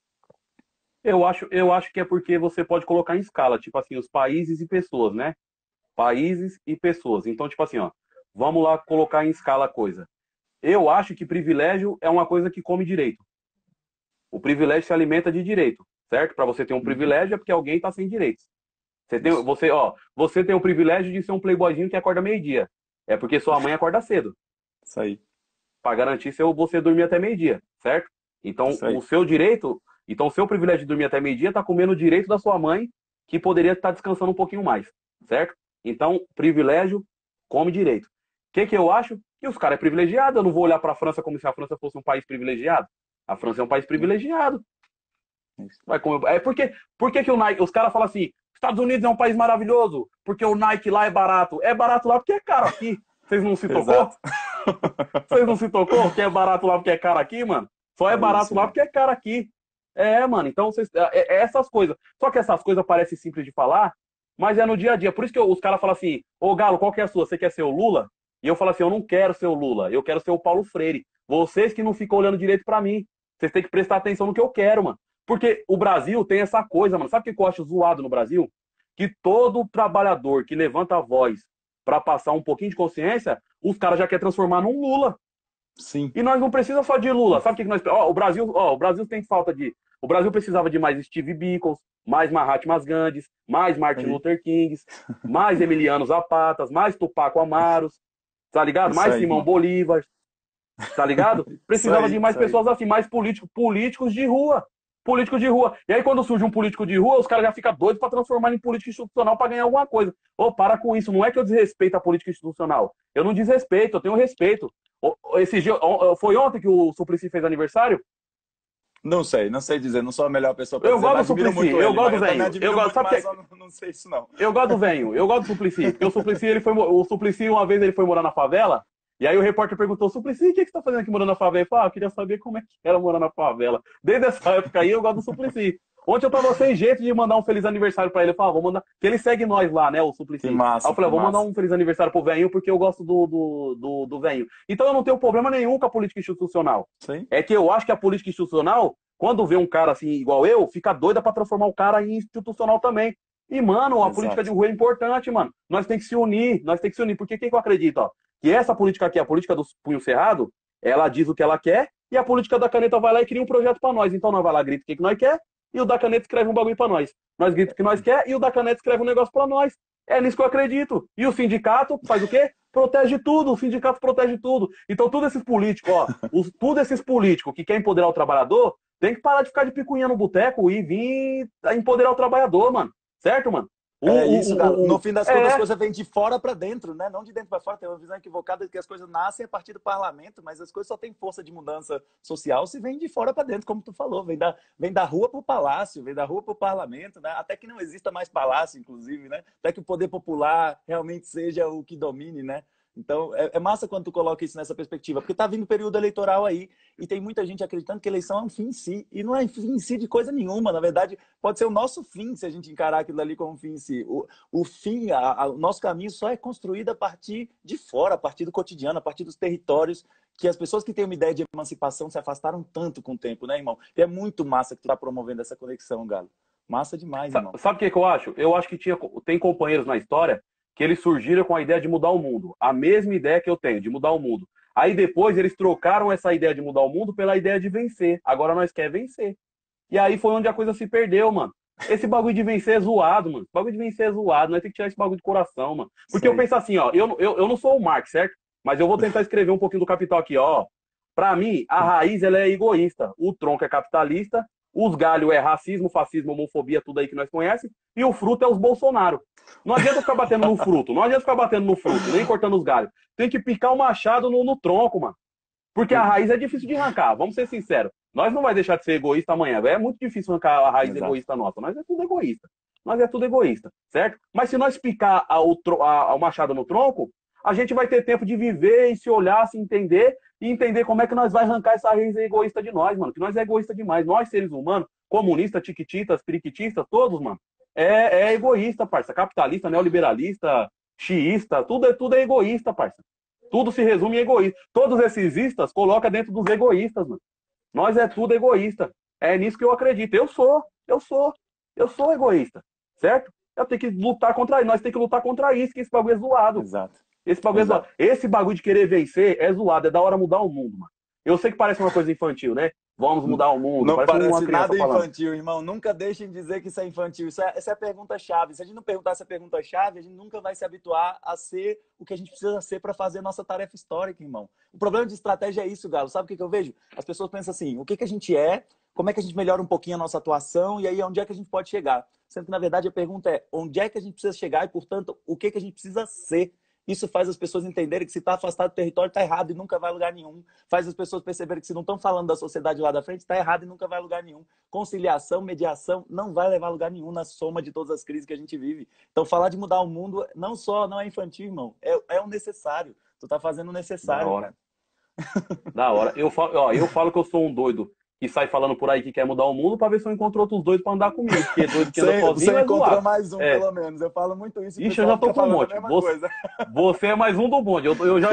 eu acho que é porque você pode colocar em escala, tipo assim, os países e pessoas, né? Países e pessoas. Então, tipo assim, ó, vamos lá colocar em escala a coisa. Eu acho que privilégio é uma coisa que come direito. O privilégio se alimenta de direito, certo? Para você ter um
Uhum.
privilégio é porque alguém está sem direitos.
Isso.
Você tem o privilégio de ser um playboyzinho que acorda meio-dia. É porque sua mãe acorda cedo,
Isso aí.
para garantir você dormir até meio-dia, certo? Então,
Isso aí.
o seu privilégio de dormir até meio-dia está comendo o direito da sua mãe, que poderia estar descansando um pouquinho mais, certo? Então, privilégio come direito. O que eu acho? Que os caras é privilegiado. Eu não vou olhar para a França como se a França fosse um país privilegiado. A França é um país privilegiado.
Isso.
Por que o Nike, os caras falam assim, Estados Unidos é um país maravilhoso, porque o Nike lá é barato. É barato lá porque é caro aqui. Vocês não se tocou?
Exato.
Vocês não se tocou que é barato lá porque é caro aqui, mano? Só é
É
barato
isso,
lá
irmão.
porque é caro aqui. É, mano, então é essas coisas. Só que essas coisas parecem simples de falar, mas é no dia a dia. Por isso que os caras falam assim, ô Galo, qual que é a sua? Você quer ser o Lula? E eu falo assim, eu não quero ser o Lula, eu quero ser o Paulo Freire. Vocês que não ficam olhando direito pra mim. Vocês têm que prestar atenção no que eu quero, mano. Porque o Brasil tem essa coisa, mano. Sabe o que eu acho zoado no Brasil? Que todo trabalhador que levanta a voz pra passar um pouquinho de consciência, os caras já querem transformar num Lula.
Sim.
E nós não precisamos só de Lula. Sabe o que nós. O Brasil tem falta de. O Brasil precisava de mais Steve Biko, mais Mahatma Gandhi, mais Martin
Aí.
Luther Kings, mais Emiliano Zapatas, mais Tupac Amaros, tá ligado?
Isso
Mais
aí,
Simão
irmão.
Bolívar, tá ligado?
Isso
Precisava de
aí,
mais
isso aí.
pessoas assim, mais políticos de rua. Políticos de rua. E aí, quando surge um político de rua, os caras já ficam doidos para transformar em político institucional para ganhar alguma coisa. Ô, para com isso. Não é que eu desrespeito a política institucional. Eu não desrespeito, eu tenho respeito. Foi ontem que o Suplicy fez aniversário?
Não sei dizer, não sou a melhor pessoa para
Eu
dizer,
gosto do
mas admiro
Suplicy,
muito
eu
ele.
gosto
Mas
do
eu também
venho.
admiro muito,
Sabe
mas
que
só não sei isso não.
eu gosto do venho, eu gosto do Suplicy, porque o Suplicy uma vez ele foi morar na favela, e aí o repórter perguntou, Suplicy, o que você tá fazendo aqui morando na favela? Ele falou, eu queria saber como é que era morar na favela. Desde essa época aí eu gosto do Suplicy. Ontem eu tava sem jeito de mandar um feliz aniversário pra ele. Eu falei, vou mandar. Que ele segue nós lá, né, o
Que
Suplicy. Aí eu
massa,
falei,
que
vou mandar
massa.
um feliz aniversário pro venho, porque eu gosto do venho. Então eu não tenho problema nenhum com a política institucional.
Sim,
É que eu acho que a política institucional, quando vê um cara assim igual eu, fica doida pra transformar o cara em institucional também. E, mano, a política de
exato.
rua é importante, mano. Nós tem que se unir, nós tem que se unir. Porque quem que eu acredito, ó? Que essa política aqui, a política do punho cerrado, ela diz o que ela quer, e a política da caneta vai lá e cria um projeto pra nós. Então nós vai lá, grita o que nós quer, e o da caneta escreve um bagulho pra nós. Nós gritamos o que nós quer, e o da caneta escreve um negócio pra nós. É nisso que eu acredito. E o sindicato faz o quê? Protege tudo, o sindicato protege tudo. Então, todos esses políticos, ó, tudo esses políticos que querem empoderar o trabalhador, Tem que parar de ficar de picuinha no boteco e vir empoderar o trabalhador, mano. Certo, mano?
É isso, Galo. No fim das contas, as
É,
coisas vêm de fora para dentro, né? Não de dentro para fora. Tem uma visão equivocada de que as coisas nascem a partir do parlamento, mas as coisas só têm força de mudança social se vem de fora para dentro, como tu falou. Vem da rua para o palácio, vem da rua para o parlamento, né? Até que não exista mais palácio, inclusive, né? Até que o poder popular realmente seja o que domine, né? Então, é massa quando tu coloca isso nessa perspectiva, porque tá vindo período eleitoral aí e tem muita gente acreditando que eleição é um fim em si. E não é fim em si de coisa nenhuma. Na verdade, pode ser o nosso fim se a gente encarar aquilo ali como um fim em si. O fim, o nosso caminho só é construído a partir de fora, a partir do cotidiano, a partir dos territórios que as pessoas que têm uma ideia de emancipação se afastaram tanto com o tempo, né, irmão? E é muito massa que tu tá promovendo essa conexão, Galo. Massa demais, irmão.
sabe o que eu acho? Eu acho que tem companheiros na história que eles surgiram com a ideia de mudar o mundo. A mesma ideia que eu tenho, de mudar o mundo. Aí depois eles trocaram essa ideia de mudar o mundo pela ideia de vencer. Agora nós quer vencer. E aí foi onde a coisa se perdeu, mano. Esse bagulho de vencer é zoado, mano. Esse bagulho de vencer é zoado. Nós temos que tirar esse bagulho de coração, mano. Porque eu penso assim, ó. Eu não sou o Marx, certo? Mas eu vou tentar escrever um pouquinho do Capital aqui, ó. Pra mim, a raiz, ela é egoísta. O tronco é capitalista. Os galhos é racismo, fascismo, homofobia, tudo aí que nós conhecemos. E o fruto é os Bolsonaro. Não adianta ficar batendo no fruto. Não adianta ficar batendo no fruto, nem cortando os galhos. Tem que picar o machado no tronco, mano. Porque a raiz é difícil de arrancar, vamos ser sinceros. Nós não vai deixar de ser egoísta amanhã. É muito difícil arrancar a raiz egoísta nossa. Nós é tudo egoísta. Nós é tudo egoísta, certo? Mas se nós picar o machado no tronco, a gente vai ter tempo de viver e se olhar, se entender e entender como é que nós vai arrancar essa raiz egoísta de nós, mano. Que nós é egoísta demais. Nós, seres humanos, comunistas, tiquititas, periquitistas, todos, mano, é egoísta, parça. Capitalista, neoliberalista, xiista, tudo é egoísta, parça. Tudo se resume em egoísmo. Todos esses istas colocam dentro dos egoístas, mano. Nós é tudo egoísta. É nisso que eu acredito. Eu sou egoísta, certo? Eu tenho que lutar contra isso. Nós temos que lutar contra isso, que esse bagulho é zoado.
Exato.
Esse bagulho é zoado. Esse bagulho de querer vencer é zoado. É da hora mudar o mundo, mano. Eu sei que parece uma coisa infantil, né? Vamos mudar o mundo.
Não parece
uma criança
nada
falando.
infantil, irmão. Nunca deixem de dizer que isso é infantil. Essa é a pergunta-chave. Se a gente não perguntar essa pergunta-chave, a gente nunca vai se habituar a ser o que a gente precisa ser para fazer a nossa tarefa histórica, irmão. O problema de estratégia é isso, Galo. Sabe o que eu vejo? As pessoas pensam assim, o que a gente é, como é que a gente melhora um pouquinho a nossa atuação e aí onde é que a gente pode chegar? Sendo que, na verdade, a pergunta é onde é que a gente precisa chegar e, portanto, o que a gente precisa ser. Isso faz as pessoas entenderem que se está afastado do território, está errado e nunca vai a lugar nenhum. Faz as pessoas perceberem que se não estão falando da sociedade lá da frente, está errado e nunca vai a lugar nenhum. Conciliação, mediação, não vai levar a lugar nenhum na soma de todas as crises que a gente vive. Então, falar de mudar o mundo não é infantil, irmão. É o necessário. Tu tá fazendo o necessário.
Da hora. Da hora. Eu falo que eu sou um doido que sai falando por aí que quer mudar o mundo para ver se eu encontro outros doidos para andar comigo. Porque doido que anda sozinho
você
é
encontrou
zoado.
mais um, pelo menos. Eu falo muito isso.
Ixi, eu já tô com um monte. Você é mais um do bonde.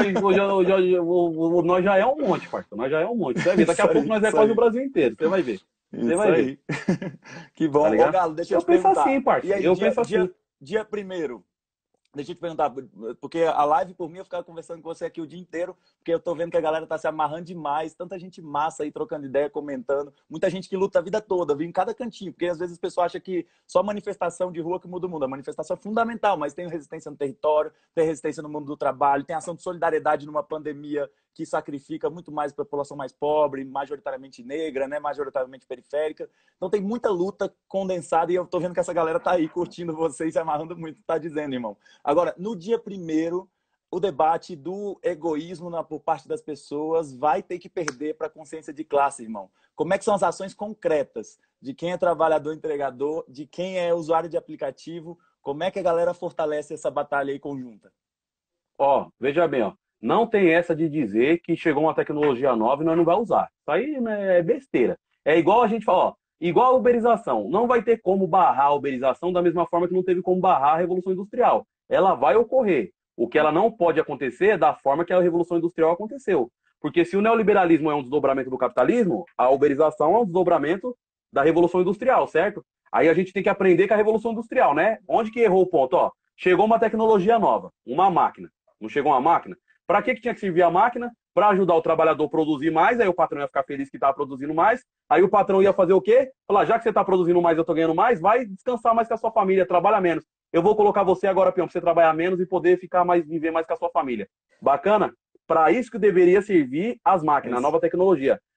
Nós já é um monte, parça. Nós já é um monte. Você vai ver. Daqui a pouco nós é quase o Brasil inteiro. Você vai ver. Você vai ver.
Que bom.
Tá
Ô, Galo, deixa eu te perguntar.
Penso assim, parça. Eu penso assim.
Dia primeiro. Deixa eu te perguntar, porque a live, por mim, eu ficava conversando com você aqui o dia inteiro, porque eu tô vendo que a galera tá se amarrando demais, tanta gente massa aí trocando ideia, comentando, muita gente que luta a vida toda, viu, em cada cantinho, porque às vezes o pessoal acha que só manifestação de rua que muda o mundo. A manifestação é fundamental, mas tem resistência no território, tem resistência no mundo do trabalho, tem ação de solidariedade numa pandemia que sacrifica muito mais a população mais pobre, majoritariamente negra, né, majoritariamente periférica. Então tem muita luta condensada e eu tô vendo que essa galera tá aí curtindo você e se amarrando muito, tá dizendo, irmão. Agora, no dia primeiro, o debate do egoísmo por parte das pessoas vai ter que perder para a consciência de classe, irmão. Como é que são as ações concretas de quem é trabalhador, entregador, de quem é usuário de aplicativo? Como é que a galera fortalece essa batalha aí conjunta?
Ó, veja bem, ó. Não tem essa de dizer que chegou uma tecnologia nova e nós não vai usar. Isso aí, né, é besteira. É igual a gente fala, ó, igual a uberização. Não vai ter como barrar a uberização da mesma forma que não teve como barrar a Revolução Industrial. Ela vai ocorrer. O que ela não pode acontecer é da forma que a Revolução Industrial aconteceu. Porque se o neoliberalismo é um desdobramento do capitalismo, a uberização é um desdobramento da Revolução Industrial, certo? Aí a gente tem que aprender com a Revolução Industrial, né? Onde que errou o ponto? Ó, chegou uma tecnologia nova, uma máquina. Não chegou uma máquina? Para que tinha que servir a máquina? Para ajudar o trabalhador a produzir mais, aí o patrão ia ficar feliz que estava produzindo mais, aí o patrão ia fazer o quê? Falar, já que você está produzindo mais, eu estou ganhando mais, vai descansar mais com a sua família, trabalha menos. Eu vou colocar você agora, peão, para você trabalhar menos e poder ficar mais, viver mais com a sua família. Bacana? Para isso que deveria servir as máquinas, a nova tecnologia.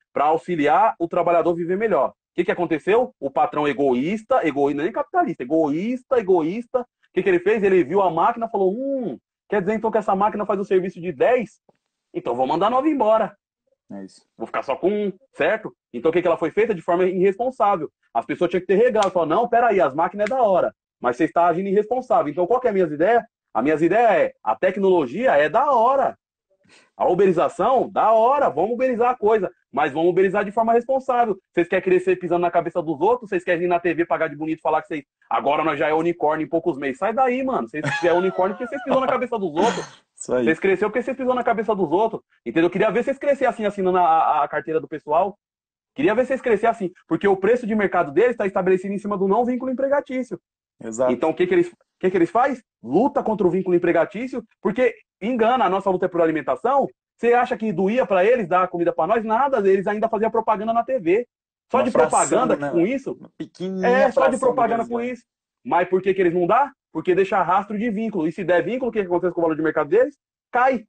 para auxiliar o trabalhador a viver melhor. O que aconteceu? O patrão egoísta, nem capitalista, egoísta. O que ele fez? Ele viu a máquina e falou, quer dizer então que essa máquina faz o serviço de 10? Então vou mandar 9 embora.
É isso.
Vou ficar só com 1, certo? Então o que ela foi feita? De forma irresponsável. As pessoas tinham que ter regrado. Falaram, não, peraí, as máquinas é da hora, mas você está agindo irresponsável. Então qual que é a minhas ideias? A minhas ideias é, a tecnologia é da hora. A uberização, da hora, vamos uberizar a coisa, mas vamos uberizar de forma responsável. Vocês querem crescer pisando na cabeça dos outros? Vocês querem ir na TV pagar de bonito e falar que vocês agora nós já é unicórnio em poucos meses? Sai daí, mano. Vocês já é unicórnio porque vocês pisam na cabeça dos outros.
Isso aí.
Vocês cresceram porque vocês pisam na cabeça dos outros. Entendeu? Eu queria ver vocês crescer assim, assinando a carteira do pessoal. Queria ver vocês crescer assim, porque o preço de mercado deles está estabelecido em cima do não vínculo empregatício.
Exato.
Então, o que eles fazem? Luta contra o vínculo empregatício, porque engana, a nossa luta é por alimentação. Você acha que doía para eles dar comida para nós? Nada, eles ainda faziam propaganda na TV. Só
Uma
de
fração,
propaganda
né?
com isso. Só de propaganda com isso. Mas por que eles não dão? Porque deixa rastro de vínculo. E se der vínculo, o que acontece com o valor de mercado deles? Cai.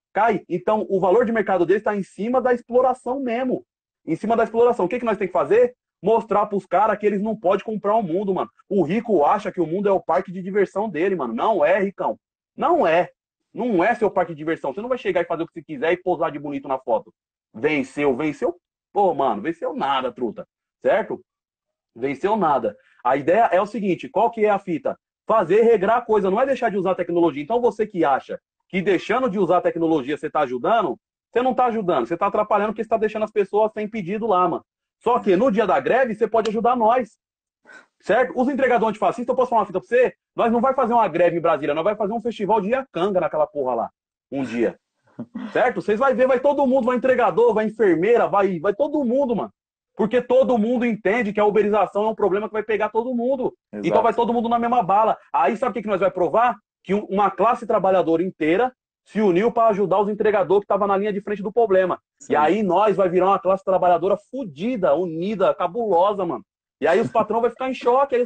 Então, o valor de mercado deles está em cima da exploração mesmo. Em cima da exploração. O que nós temos que fazer? Mostrar pros caras que eles não podem comprar o mundo, mano. O rico acha que o mundo é o parque de diversão dele, mano. Não é, Ricão. Não é. Não é seu parque de diversão. Você não vai chegar e fazer o que você quiser e posar de bonito na foto. Venceu. Pô, mano, venceu nada, truta. Certo? Venceu nada. A ideia é o seguinte, qual que é a fita? Fazer regrar a coisa, não é deixar de usar a tecnologia. Então você que acha que deixando de usar a tecnologia você está ajudando, você não está ajudando. Você está atrapalhando porque você está deixando as pessoas sem pedido lá, mano. Só que no dia da greve você pode ajudar nós. Certo? Os entregadores antifascistas, eu posso falar uma fita pra você? Nós não vai fazer uma greve em Brasília, nós vai fazer um festival de Iacanga naquela porra lá. Um dia. Certo? Vocês vão ver, vai todo mundo, vai entregador, vai enfermeira, vai todo mundo, mano. Porque todo mundo entende que a uberização é um problema que vai pegar todo mundo.
Exato.
Então vai todo mundo na mesma bala. Aí sabe o que nós vai provar? Que uma classe trabalhadora inteira se uniu para ajudar os entregadores que estavam na linha de frente do problema.
Sim.
E aí nós vai virar uma classe trabalhadora fodida, unida, cabulosa, mano. E aí os patrão vai ficar em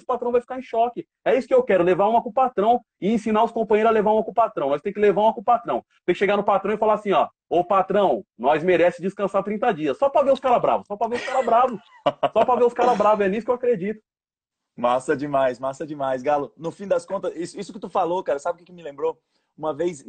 choque, É isso que eu quero, levar uma com o patrão e ensinar os companheiros a levar uma com o patrão. Nós temos que levar uma com o patrão. Tem que chegar no patrão e falar assim, ó, ô patrão, nós merece descansar 30 dias. Só pra ver os caras bravos, é nisso que eu acredito.
Massa demais, Galo. No fim das contas, isso que tu falou, cara, sabe o que me lembrou? Uma vez,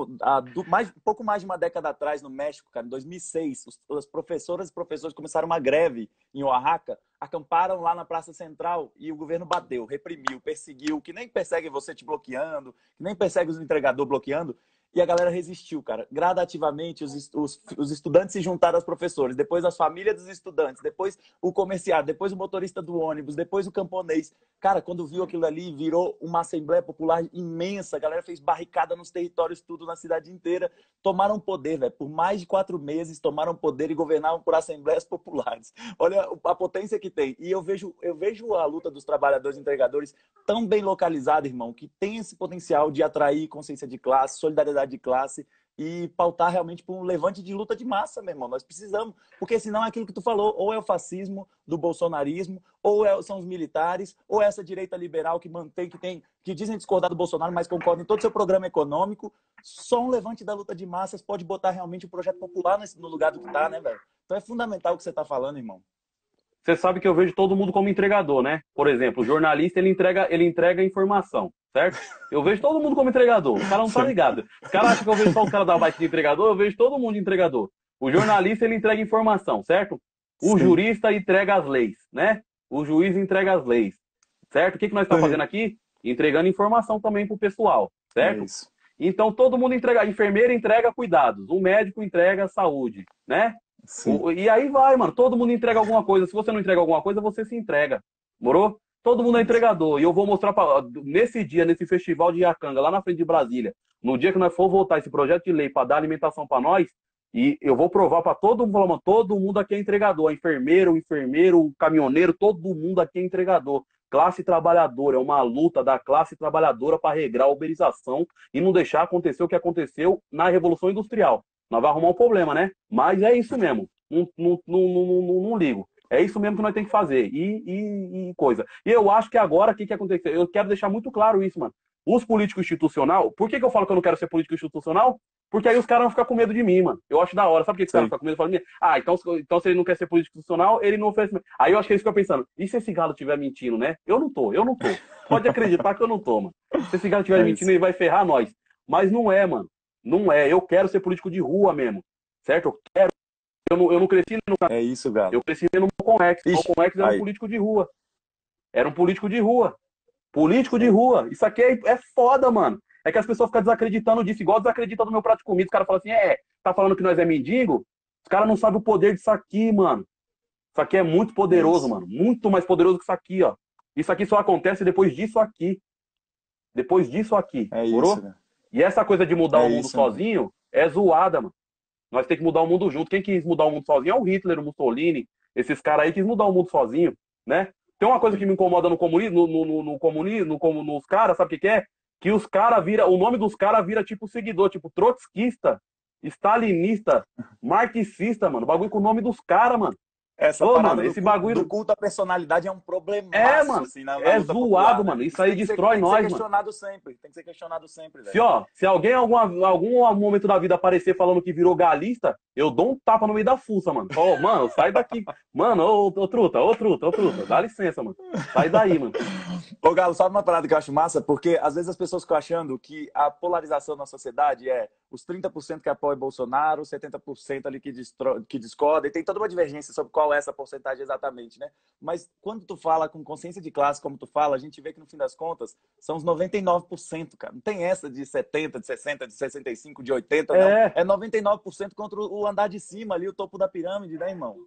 pouco mais de uma década atrás, no México, cara, em 2006, as professoras e professores começaram uma greve em Oaxaca, acamparam lá na Praça Central e o governo bateu, reprimiu, perseguiu, que nem persegue você te bloqueando, que nem persegue os entregadores bloqueando. E a galera resistiu, cara. Gradativamente, os estudantes se juntaram aos professores, depois as famílias dos estudantes, depois o comerciário, depois o motorista do ônibus, depois o camponês. Cara, quando viu aquilo ali, virou uma assembleia popular imensa. A galera fez barricada nos territórios, tudo na cidade inteira. Tomaram poder, velho. Por mais de 4 meses, tomaram poder e governavam por assembleias populares. Olha a potência que tem. E eu vejo a luta dos trabalhadores e entregadores tão bem localizada, irmão, que tem esse potencial de atrair consciência de classe, solidariedade de classe e pautar realmente por um levante de luta de massa, meu irmão. Nós precisamos, porque senão é aquilo que tu falou, ou é o fascismo do bolsonarismo, ou são os militares, ou é essa direita liberal que mantém, que dizem discordar do Bolsonaro, mas concordam em todo o seu programa econômico. Só um levante da luta de massas pode botar realmente o projeto popular no lugar do que tá, né, velho? Então é fundamental o que você tá falando, irmão.
Você sabe que eu vejo todo mundo como entregador, né? Por exemplo, o jornalista, ele entrega informação, certo? Eu vejo todo mundo como entregador. O cara não tá ligado. Os caras acham que eu vejo só os caras da bike de entregador, eu vejo todo mundo de entregador. O jornalista, ele entrega informação, certo? O jurista entrega as leis, né? O juiz entrega as leis, certo? O que nós estamos fazendo aqui? Entregando informação também pro pessoal, certo?
Isso.
Então, todo mundo entrega. A enfermeira entrega cuidados, o médico entrega saúde, né? E aí vai, mano. Todo mundo entrega alguma coisa. Se você não entrega alguma coisa, você se entrega. Morou? Todo mundo é entregador. E eu vou mostrar nesse dia, nesse festival de Iacanga, lá na frente de Brasília, no dia que nós for votar esse projeto de lei para dar alimentação para nós, e eu vou provar para todo mundo, mano, todo mundo aqui é entregador. O enfermeiro, o caminhoneiro, todo mundo aqui é entregador. Classe trabalhadora, é uma luta da classe trabalhadora para regrar a uberização e não deixar acontecer o que aconteceu na Revolução Industrial. Nós vamos arrumar um problema, né? Mas é isso mesmo. Não ligo. É isso mesmo que nós temos que fazer. E coisa. E eu acho que agora, o que aconteceu? Eu quero deixar muito claro isso, mano. Os políticos institucional, por que eu falo que eu não quero ser político institucional? Porque aí os caras vão ficar com medo de mim, mano. Eu acho da hora. Sabe por que os caras
Sei.
ficam com medo de mim? Ah, então se ele não quer ser político institucional, ele não oferece. Aí eu acho que eles ficam pensando, e se esse galo estiver mentindo, né? Eu não tô. Pode acreditar que eu não tô, mano. Se esse galo estiver
É
mentindo,
isso.
ele vai ferrar nós. Mas não é, mano. Não é. Eu quero ser político de rua mesmo. Certo? Eu não cresci no.
É isso,
Eu
Galo.
cresci no Malcolm X. O
Ixi,
Malcolm X era um
aí.
político de rua. Era um político de rua. Político de rua. Isso aqui é foda, mano. É que as pessoas ficam desacreditando disso, igual desacreditam do meu prato de comida. Os caras falam assim, tá falando que nós é mendigo? Os caras não sabem o poder disso aqui, mano. Isso aqui é muito
É
poderoso,
isso.
mano. Muito mais poderoso que isso aqui, ó. Isso aqui só acontece depois disso aqui. Depois disso aqui.
É isso,
Morou?
cara.
E essa coisa de mudar
É
o mundo
isso, mano.
sozinho é zoada, mano. Nós temos que mudar o mundo junto. Quem quis mudar o mundo sozinho é o Hitler, o Mussolini. Esses caras aí quis mudar o mundo sozinho, né? Tem uma coisa que
Sim.
me incomoda no comunismo, no comunismo, nos caras, sabe o que é? Que os caras vira, o nome dos caras vira tipo seguidor, tipo trotskista, stalinista, marxista, mano. Bagulho com o nome dos caras, mano.
Essa
Ô, mano,
parada
esse
do
bagulho
culto à personalidade é um problemaço,
mano,
assim, na
é
luta
zoado,
popular, né?
mano.
E
Isso aí destrói
tem que ser
nós, mano.
questionado sempre. Tem que ser questionado sempre,
Se,
velho.
ó, se alguém em algum momento da vida aparecer falando que virou galista, eu dou um tapa no meio da fuça, mano. Falo, mano, sai daqui. Mano, ô truta, ô truta, dá licença, mano. Sai daí, mano.
Ô, Galo, sabe uma parada que eu acho massa? Porque às vezes as pessoas ficam achando que a polarização na sociedade é os 30% que apoiam Bolsonaro, 70% ali que discorda, e tem toda uma divergência sobre qual é essa porcentagem exatamente, né? Mas quando tu fala com consciência de classe, como tu fala, a gente vê que no fim das contas são os 99%, cara. Não tem essa de 70, de 60, de 65, de 80, não.
É,
É 99% contra o andar de cima ali, o topo da pirâmide, né, irmão?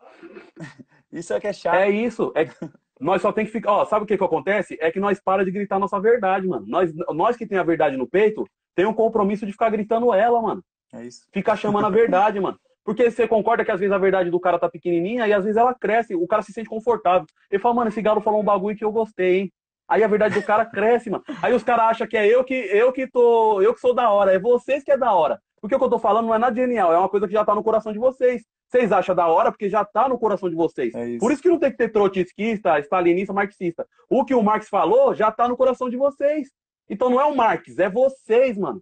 Isso é que é
é
chato.
isso. Nós só tem que ficar. Ó, sabe o que acontece? É que nós para de gritar nossa verdade, mano. Nós que tem a verdade no peito, tem um compromisso de ficar gritando ela, mano.
É isso.
Ficar chamando a verdade, mano. Porque você concorda que às vezes a verdade do cara tá pequenininha e às vezes ela cresce, o cara se sente confortável. Ele fala, mano, esse galo falou um bagulho que eu gostei, hein? Aí a verdade do cara cresce, mano. Aí os caras acham que é eu que sou da hora, é vocês que é da hora. Porque o que eu tô falando não é nada genial, é uma coisa que já tá no coração de vocês. Vocês acham da hora porque já tá no coração de vocês.
É
Por
isso.
isso que não tem que ter trotskista, stalinista, marxista. O que o Marx falou já tá no coração de vocês. Então não é o Marx, é vocês, mano.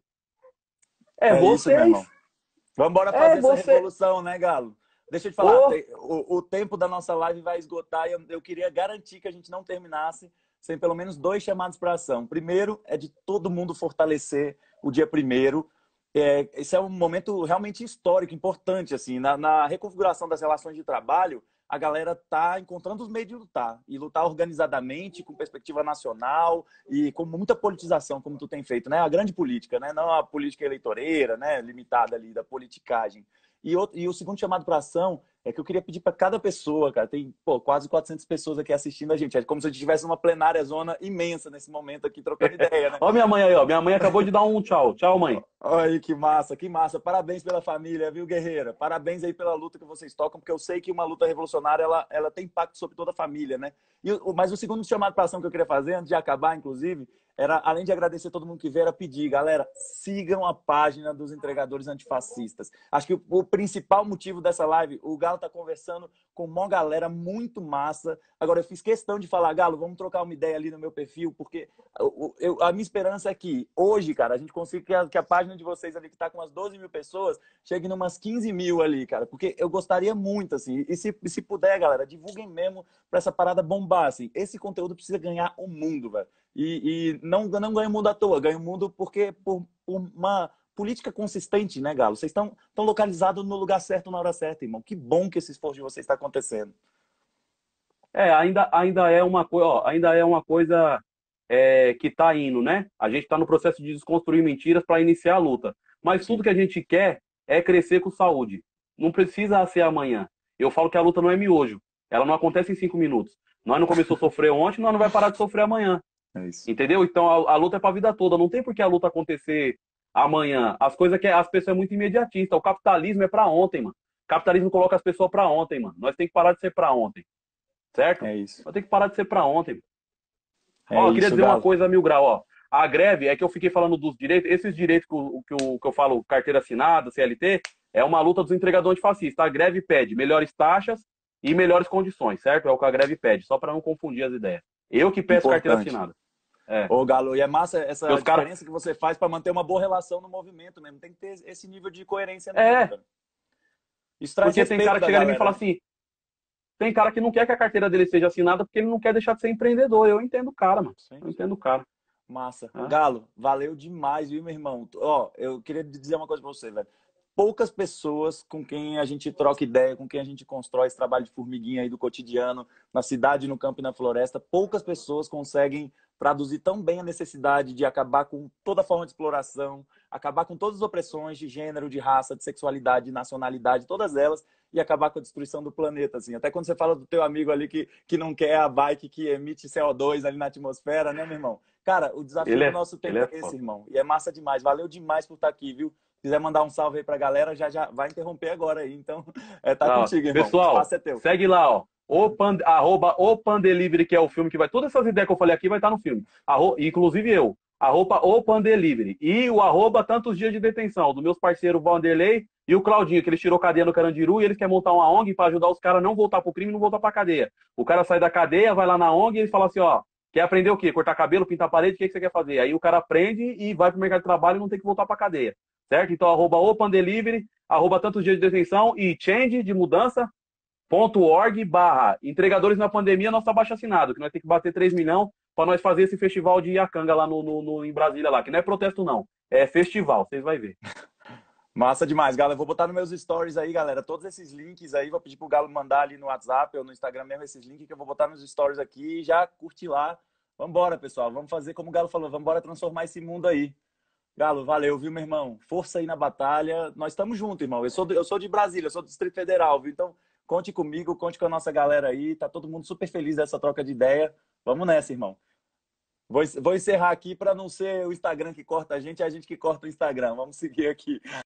É
É isso, meu
vocês.
irmão. Vamos embora
É
fazer essa
você.
revolução, né, Galo? Deixa eu te falar,
Ô,
o tempo da nossa live vai esgotar e eu queria garantir que a gente não terminasse sem pelo menos 2 chamados para ação. Primeiro é de todo mundo fortalecer o dia primeiro. Esse é um momento realmente histórico, importante, assim, na reconfiguração das relações de trabalho, a galera tá encontrando os meios de lutar e lutar organizadamente, com perspectiva nacional e com muita politização, como tu tem feito, né? A grande política, né? Não a política eleitoreira, né? Limitada ali da politicagem. E o segundo chamado para ação é que eu queria pedir para cada pessoa, cara, tem quase 400 pessoas aqui assistindo a gente, é como se a gente tivesse uma plenária zona imensa nesse momento aqui trocando ideia, né?
ó minha mãe aí, ó. Minha mãe acabou de dar um tchau. Tchau, mãe.
Olha aí, que massa, que massa. Parabéns pela família, viu, guerreira? Parabéns aí pela luta que vocês tocam, porque eu sei que uma luta revolucionária, ela tem impacto sobre toda a família, né? Mas o segundo chamado para ação que eu queria fazer, antes de acabar, inclusive, era, além de agradecer todo mundo que veio, era pedir, galera, sigam a página dos entregadores antifascistas. Acho que o principal motivo dessa live, o Galo tá conversando com uma galera muito massa. Agora, eu fiz questão de falar, Galo, vamos trocar uma ideia ali no meu perfil, porque a minha esperança é que hoje, cara, a gente consiga que a página de vocês ali, que tá com umas 12 mil pessoas, chegue em umas 15 mil ali, cara, porque eu gostaria muito, assim, e se puder, galera, divulguem mesmo pra essa parada bombar, assim. Esse conteúdo precisa ganhar o mundo, velho. E não ganha o mundo à toa, ganha o mundo porque por uma política consistente, né, Galo? Vocês estão localizados no lugar certo na hora certa, irmão. Que bom que esse esforço de vocês está acontecendo.
Ainda é uma coisa, ó, ainda é uma coisa que tá indo, né? A gente tá no processo de desconstruir mentiras para iniciar a luta. Mas tudo
Sim.
que a gente quer é crescer com saúde. Não precisa ser amanhã. Eu falo que a luta não é miojo. Ela não acontece em 5 minutos. Nós não começou a sofrer ontem, nós não vai parar de sofrer amanhã.
É isso.
Entendeu? Então a luta é para a vida toda. Não tem por que a luta acontecer amanhã. As coisas que as pessoas é muito imediatista. O capitalismo é para ontem, mano. O capitalismo coloca as pessoas para ontem, mano. Nós tem que parar de ser para ontem, certo?
É isso.
Nós tem que parar de ser para ontem.
É
Ó, eu queria
isso,
dizer uma
Galo.
coisa, Mil Grau, ó. A greve é que eu fiquei falando dos direitos, esses direitos que eu falo, carteira assinada, CLT, é uma luta dos entregadores antifascistas. A greve pede melhores taxas, e melhores condições, certo? É o que a greve pede, só para não confundir as ideias. Eu que peço carteira
Importante.
assinada. É.
Ô, Galo, e é massa
Porque
essa
os caras.
diferença que você faz para manter uma boa relação no movimento mesmo. Tem que ter esse nível de coerência mesmo,
É,
cara. Isso traz
porque tem
respeito
cara que
da
chega em mim e
galera,
fala
né?
assim: tem cara que não quer que a carteira dele seja assinada porque ele não quer deixar de ser empreendedor. Eu entendo o cara, mano.
Sim,
Eu
sim.
entendo o cara.
Massa.
Né?
Galo, valeu demais, viu, meu irmão? Ó, eu queria dizer uma coisa pra você, velho. Poucas pessoas com quem a gente troca ideia, com quem a gente constrói esse trabalho de formiguinha aí do cotidiano, na cidade, no campo e na floresta, poucas pessoas conseguem traduzir tão bem a necessidade de acabar com toda forma de exploração, acabar com todas as opressões de gênero, de raça, de sexualidade, de nacionalidade, todas elas, e acabar com a destruição do planeta, assim. Até quando você fala do teu amigo ali que não quer a bike que emite CO2 ali na atmosfera, né, meu irmão? Cara, o desafio do nosso
Ele
tempo
é
é esse,
foda.
irmão. E é massa demais. Valeu demais por estar aqui, viu? Se quiser mandar um salve aí pra galera, já vai interromper agora aí. Então, tá
Não,
contigo, irmão. O
pessoal,
espaço é teu.
segue lá, ó. Arroba o Pandelivery, que é o filme que vai. Todas essas ideias que eu falei aqui vai estar no filme. Inclusive eu. Arroba o Pandelivery. E o arroba tantos dias de detenção, dos meus parceiros Vanderlei e o Claudinho, que eles tirou cadeia no Carandiru e eles querem montar uma ONG para ajudar os caras a não voltar pro crime e não voltar pra cadeia. O cara sai da cadeia, vai lá na ONG e eles falam assim, ó. Quer aprender o quê? Cortar cabelo, pintar parede, o que você quer fazer? Aí o cara aprende e vai pro mercado de trabalho e não tem que voltar pra cadeia. Certo? Então, arroba o Pandelivery, arroba tantos dias de detenção e change de mudança.org barra entregadores na pandemia, nosso abaixo assinado, que nós temos que bater 3 milhões para nós fazer esse festival de Iacanga lá em Brasília, lá, que não é protesto, não. É festival, vocês vão ver.
Massa demais, Galo. Eu vou botar nos meus stories aí, galera. Todos esses links aí, vou pedir pro Galo mandar ali no WhatsApp ou no Instagram mesmo esses links que eu vou botar nos stories aqui e já curte lá. Vambora, pessoal. Vamos fazer como o Galo falou. Vambora transformar esse mundo aí. Galo, valeu, viu, meu irmão? Força aí na batalha. Nós estamos juntos, irmão. Eu sou de Brasília, eu sou do Distrito Federal, viu? Então, conte comigo, conte com a nossa galera aí. Tá todo mundo super feliz dessa troca de ideia. Vamos nessa, irmão. Vou encerrar aqui para não ser o Instagram que corta a gente que corta o Instagram. Vamos seguir aqui.